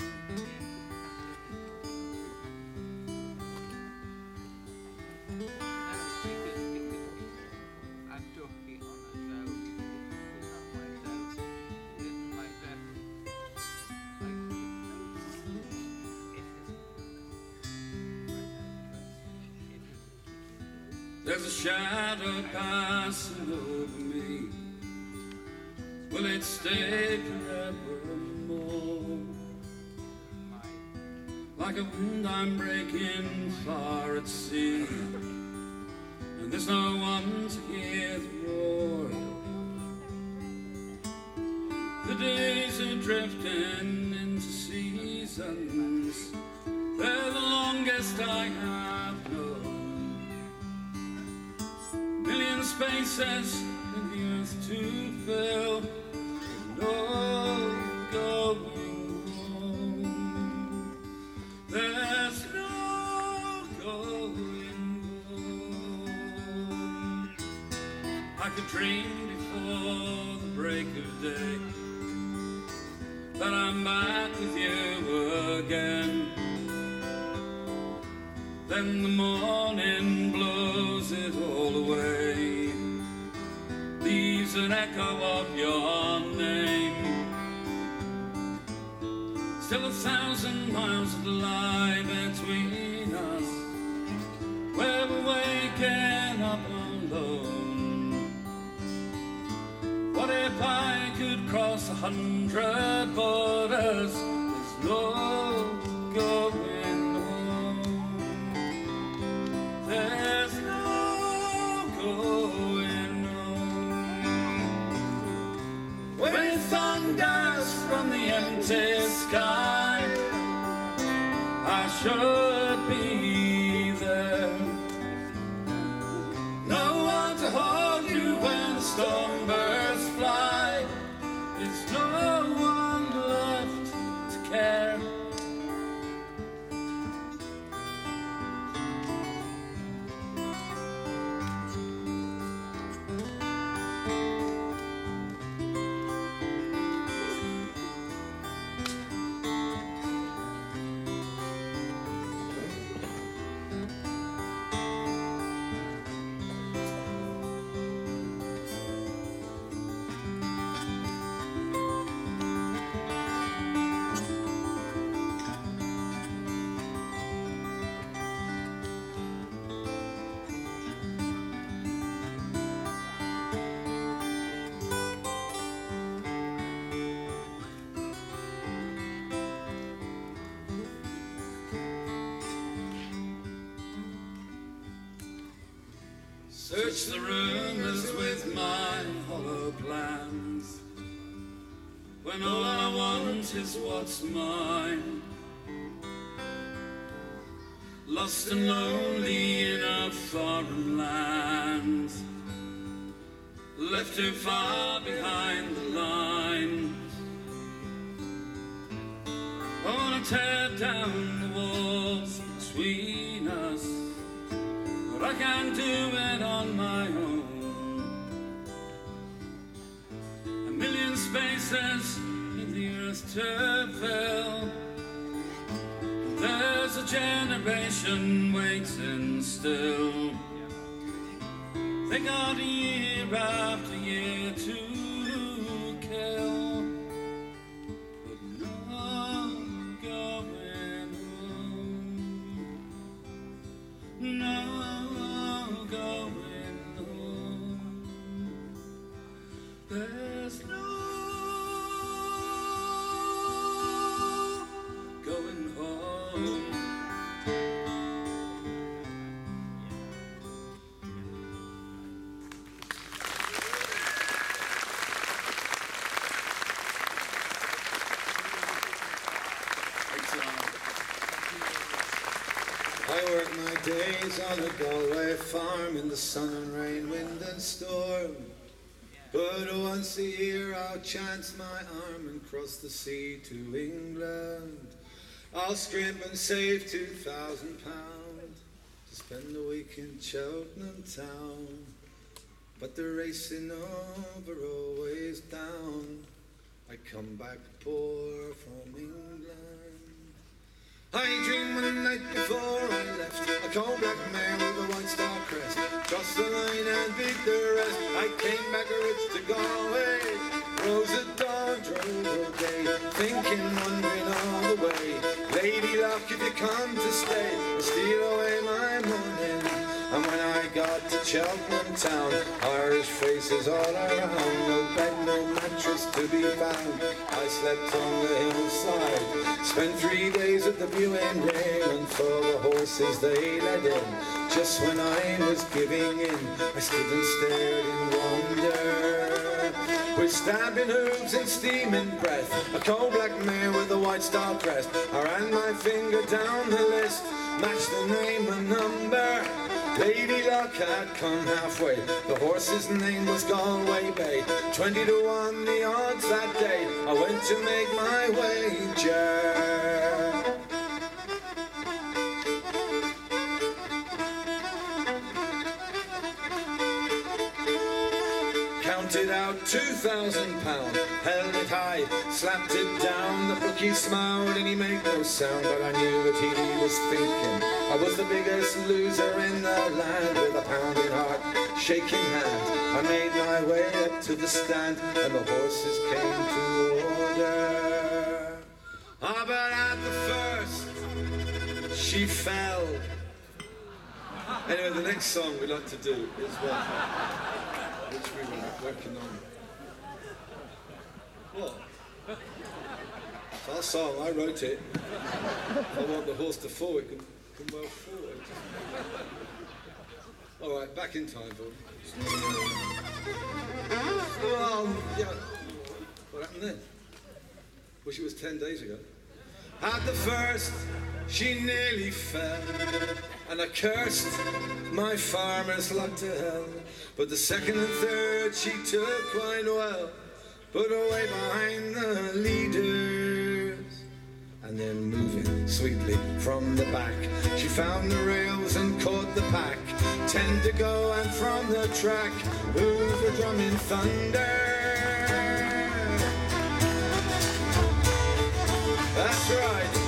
There's a shadow passing over me. Will it stay forevermore? Like a wind I'm breaking far at sea, and there's no one to hear the roar. The days are drifting into seasons. They're the longest I have known. Million spaces in the earth to fill, no going home. There's no going home. I could dream before the break of day that I'm back with you again. Then the morning blows it all away, leaves an echo of your name. Still a thousand miles that lie between us, where we're waking up alone. What if I could cross a hundred borders? There's no going. There's no going home. When thunders from the empty sky, I should be there. No one to hold you when the storm birds fly. There's no one left to care. Search the rumours with my hollow plans, when all I want is what's mine. Lost and lonely in a foreign land, left too far behind the lines. I wanna tear down the walls between us, but I can't do it on my own. A million spaces in the earth to fill, there's a generation waiting still. They got year after year to kill, but no going home, no going home. There's no going home. I work my days on a Galway farm in the sun and rain, wind and storm. But once a year I'll chance my arm and cross the sea to England. I'll scrimp and save two thousand pounds to spend a week in Cheltenham town. But the racing over always down. I come back poor from England. I dreamed one night before I left a coal black mare with a white star crest. Crossed the line and beat the rest. I came back rich to Galway. Rose at dawn, drove all day, thinking, wondering all the way. Lady luck, if you come to stay, I'll steal away my morning. And when I got to Cheltenham town, Irish faces all around. No bed, no mattress to be found. I slept on the hillside. Spent three days at the viewing ring, and for the horses they led in. Just when I was giving in, I stood and stared in wonder. With stabbing hooves and steaming breath, a coal black mare with a white star crest. I ran my finger down the list, matched the name and number. Lady Luck had come halfway. The horse's name was Galway Bay. Twenty to one the odds that day. I went to make my wager. Counted out two thousand pound, held it high, slapped it down. The bookie smiled and he made no sound, but I knew that he was thinking I was the biggest loser in the land. With a pounding heart, shaking hand, I made my way up to the stand, and the horses came to order. Ah, but at the first, she fell. Anyway, the next song we'd like to do is one which we were working on. What? It's our song, I wrote it. If I want the horse to fall, it can, can well forward. All right, back in time, Phil. Oh, yeah. What happened then? Wish it was ten days ago. At the first, she nearly fell, and I cursed my farmer's luck to hell. But the second and third she took quite well, put away behind the leaders. And then moving sweetly from the back, she found the rails and caught the pack. Ten to go, and from the track, who's the drumming thunder? That's right.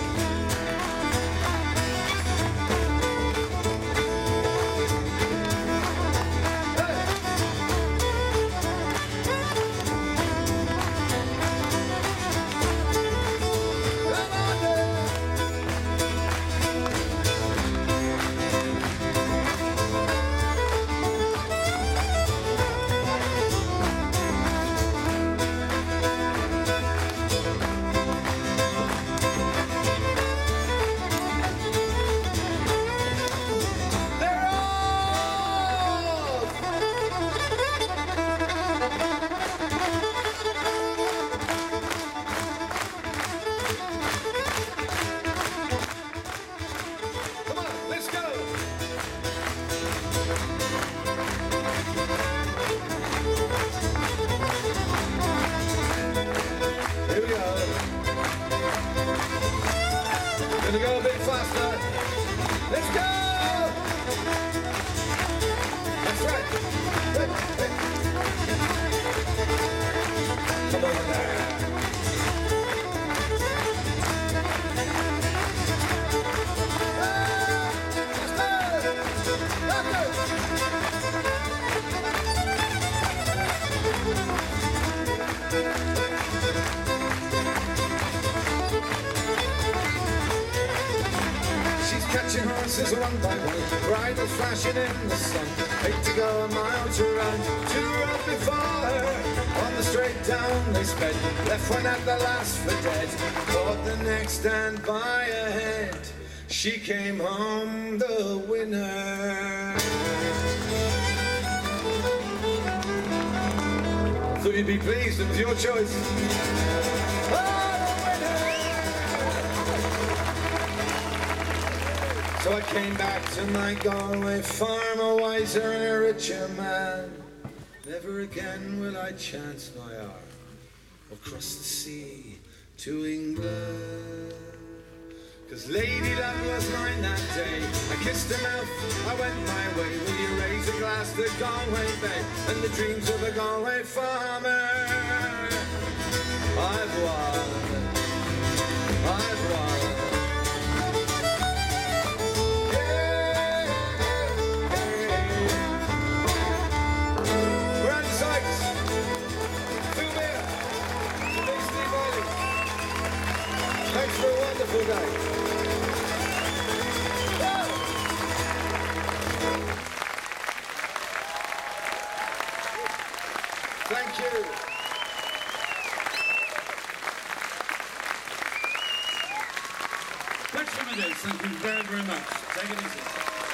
Gonna go a bit faster. Let's go! That's right. Hey, hey. Come on there. Let's go! Let's go! watching horses one by one, bridles flashing in the sun. Hate to go a mile to run, two up before her. On the straight down they sped, left one at the last for dead. Caught the next and by a head, she came home the winner. So you'd be pleased, it was your choice. Oh, the winner! So I came back to my Galway farm, a wiser and a richer man. Never again will I chance my arm across the sea to England. Cause lady love was mine that day. I kissed her mouth, I went my way. Will you raise a glass to Galway Bay and the dreams of a Galway farmer? I've won, I've won. Hey, hey. Grand sights, two beer, today's Steve Riley. Thanks for a wonderful day. Thank you. Thanks for this. Thank you very, very much. Take it easy.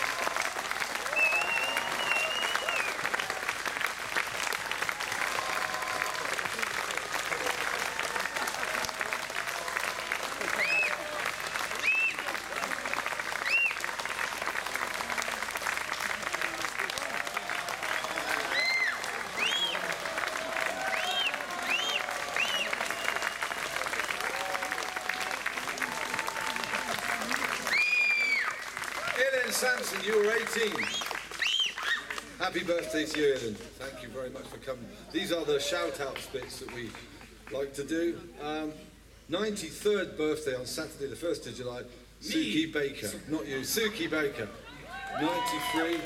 Samson, you were eighteen. Happy birthday to you, Ian. Thank you very much for coming. These are the shout-out bits that we like to do. Um, ninety-third birthday on Saturday, the first of July. Me? Suki Baker, not you. Suki Baker, ninety-three.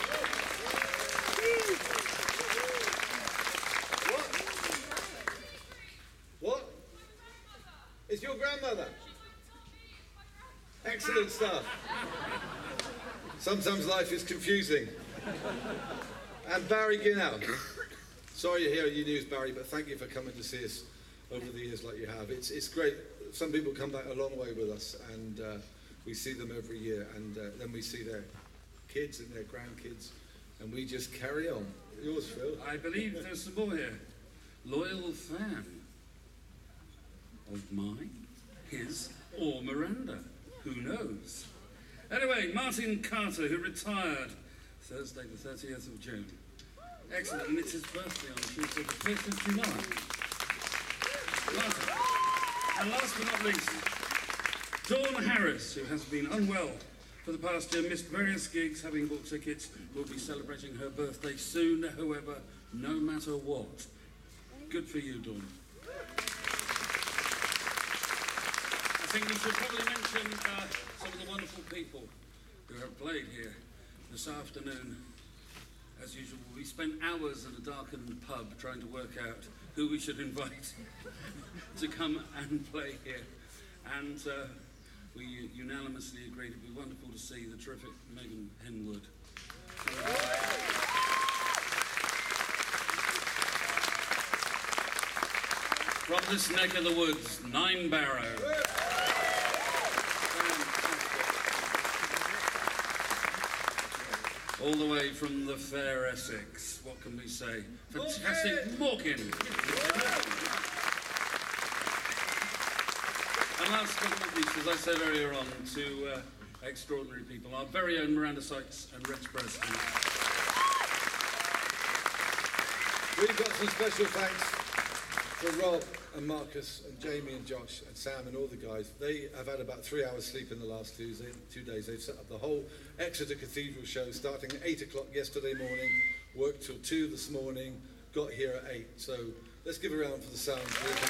What? What? It's your grandmother. Excellent stuff. Sometimes life is confusing. And Barry Ginnow. Sorry you're here on your news, Barry, but thank you for coming to see us over the years like you have. It's it's great. Some people come back a long way with us, and uh, we see them every year, and uh, then we see their kids and their grandkids, and we just carry on. Yours, Phil. I believe there's some more here. Loyal fan of mine, his, or Miranda. Who knows? Anyway, Martin Carter, who retired Thursday the thirtieth of June. Excellent, and it's his birthday on Tuesday the fifth of July. Martin. And last but not least, Dawn Harris, who has been unwell for the past year, missed various gigs, having bought tickets, will be celebrating her birthday soon, however, no matter what. Good for you, Dawn. I think we should probably mention uh, some of the wonderful people who have played here this afternoon. As usual, we spent hours at a darkened pub trying to work out who we should invite to come and play here. And uh, we unanimously agreed it would be wonderful to see the terrific Megan Henwood. From this neck of the woods, Nine Barrow. All the way from the fair Essex, what can we say? Fantastic Morkin! And last but not least, as I said earlier on, to uh, extraordinary people, our very own Miranda Sykes and Rex Preston. We've got some special thanks for Rob and Marcus and Jamie and Josh and Sam and all the guys. They have had about three hours sleep in the last two, two days. They've set up the whole Exeter Cathedral show starting at eight o'clock yesterday morning, worked till two this morning, got here at eight. So let's give a round for the sound.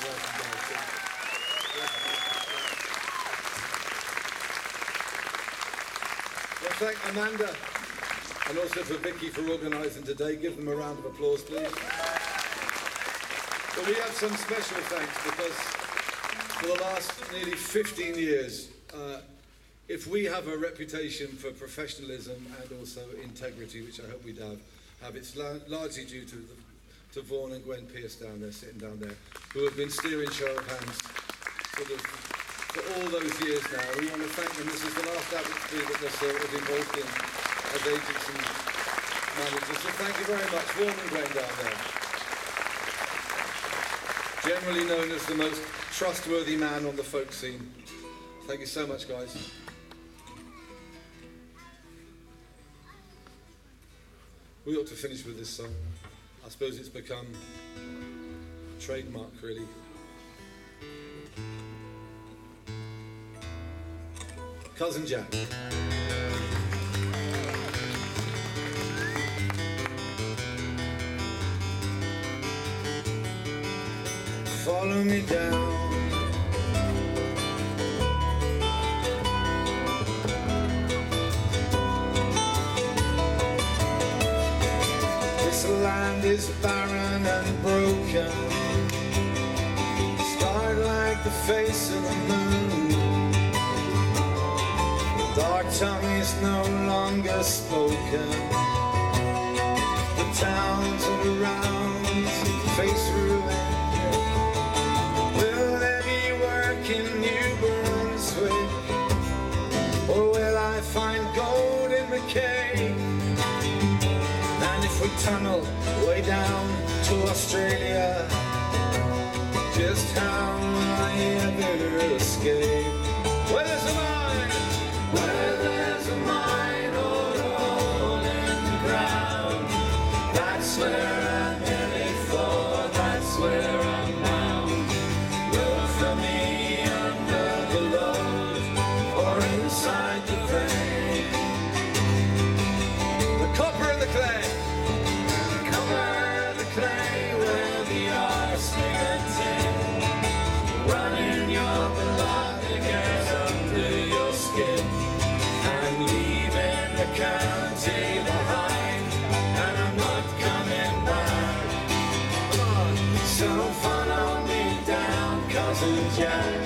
Well, thank Amanda and also for Vicky for organising today. Give them a round of applause, please. But we have some special thanks because for the last nearly fifteen years, uh, if we have a reputation for professionalism and also integrity, which I hope we have, have it's la- largely due to the, to Vaughan and Gwen Pierce down there, sitting down there, who have been steering show of hands sort of for all those years now. We want to thank them. This is the last Abbotsbury that they're sort of involved in as agents and managers. So thank you very much, Vaughan and Gwen down there. Generally known as the most trustworthy man on the folk scene. Thank you so much, guys. We ought to finish with this song. I suppose it's become a trademark, really. Cousin Jack. Follow me down. This land is barren and broken, scarred like the face of the moon. The dark tongue is no longer spoken. The towns around face ruin. Will there be work in New Brunswick, or will I find gold in the cave? And if we tunnel way down to Australia, just how will I ever escape? Where there's a mine, where there's a mine or a hole in the ground, that's where I'm headed for, that's where I'm bound. Look for me under the load or inside the vein. The copper and the clay, the copper and the clay, where the arsenic and tin, running your blood to get under your skin, and leaving the county behind, and I'm not coming back. Come on, so follow me down, Cousin Jack.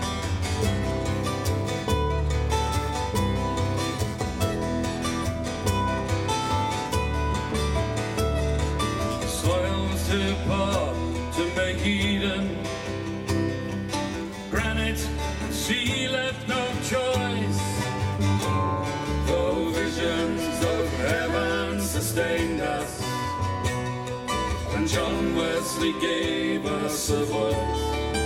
Soil was too poor to make Eden. Granite and sea left no choice. Though visions of heaven sustained us, and John Wesley gave us a voice.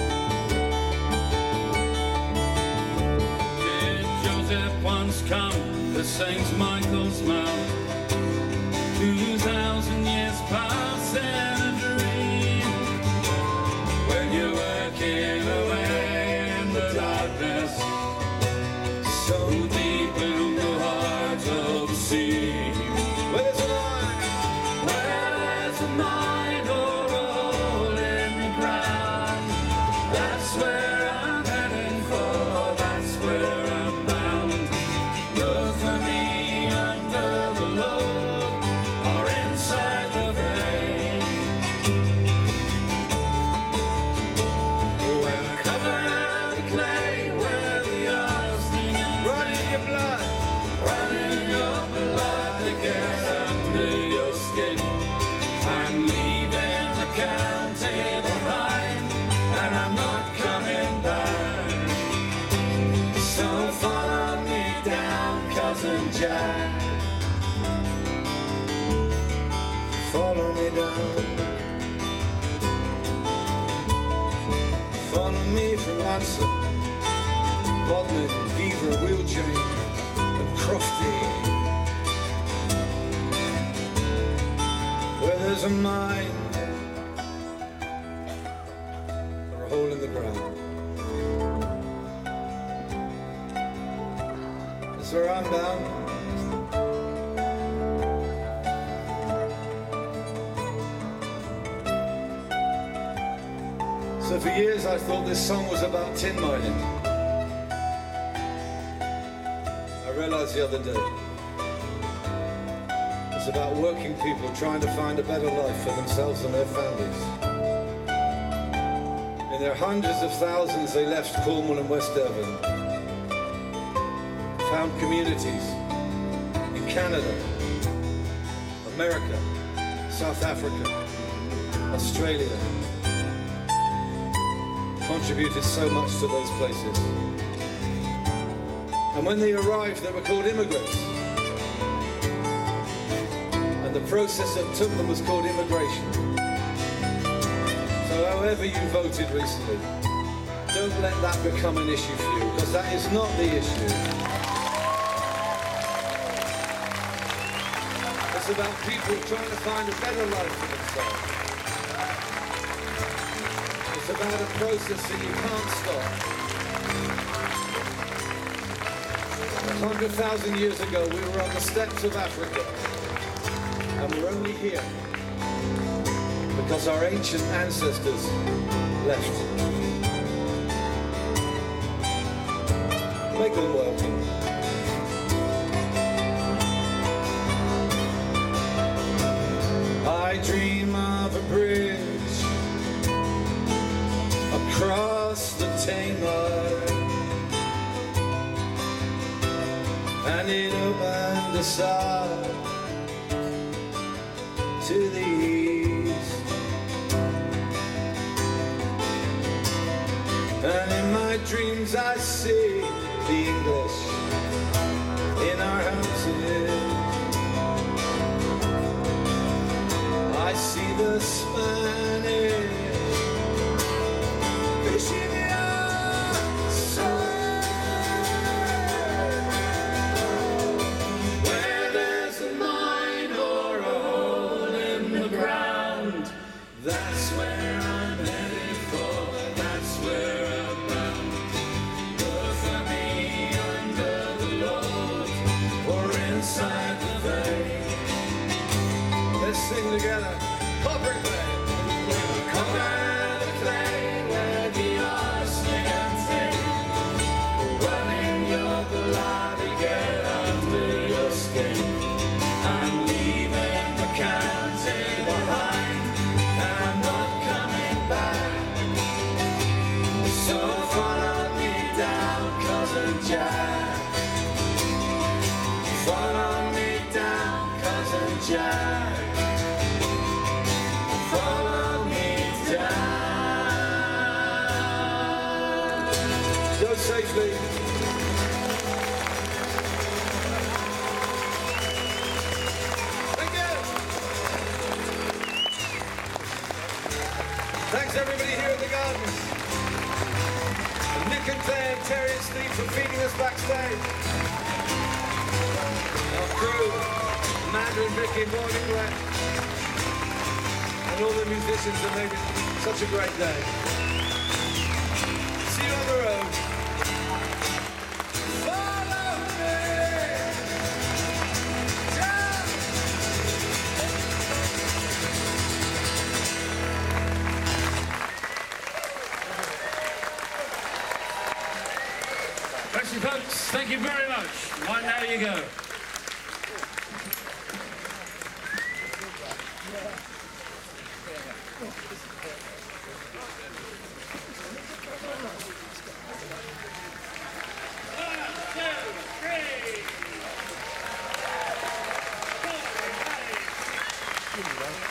Did Joseph once come to Saint Michael's Mount? Two thousand years past in a dream, when you're working away in the darkness, so deep in the heart of the sea. Where there's a mine, where there's a mine or a hole in the ground, that's where I'm heading for, that's where I'm bound. Look for me under the load or inside the vein. Where the cover and the clay, where the arsenic and running your blood, running your blood to get under your skin, I'm leaving the county behind, and I'm not coming back. So follow me down, Cousin Jack. Follow me down. Follow me from Lancet, Bodmin, Beaver, Wheelchain, and Crofty. Where there's a mine or a hole in the ground, that's where I'm bound. So for years I thought this song was about tin mining. I realised the other day it's about working people trying to find a better life for themselves and their families. In their hundreds of thousands they left Cornwall and West Devon. found communities in Canada, America, South Africa, Australia, contributed so much to those places. And when they arrived, they were called immigrants. And the process that took them was called immigration. So however you voted recently, don't let that become an issue for you, because that is not the issue. It's about people trying to find a better life for themselves. It's about a process that you can't stop. A hundred thousand years ago, we were on the steppes of Africa, and we're only here because our ancient ancestors left. Make them welcome. I dream of a bridge across the Tamar, and it opened us up to the east. And in my dreams I see the English in our houses. I see the Spanish fishing outside. Where there's a mine or a hole in the ground, that's where I'm headed for, that's where I'm bound. Look for me under the load or inside the vein. Let's sing together. Copper clay. Copper clay, where the arsenic and tin, running your blood to get under your skin. I'm leaving the county behind, and I'm not coming back. So follow me down, cousin Jack. Follow me down, cousin Jack. Follow me down. Go safely. Thank you. Thanks everybody here at the Gardens. And Nick and Claire, Terry and Steve for feeding us backstage. Our crew, Amanda and Vicky, Morning Glenn. And all the musicians that made it such a great day. See you on the road. Follow me down. Thank you, folks. Thank you very much. Right, now you go. Thank you.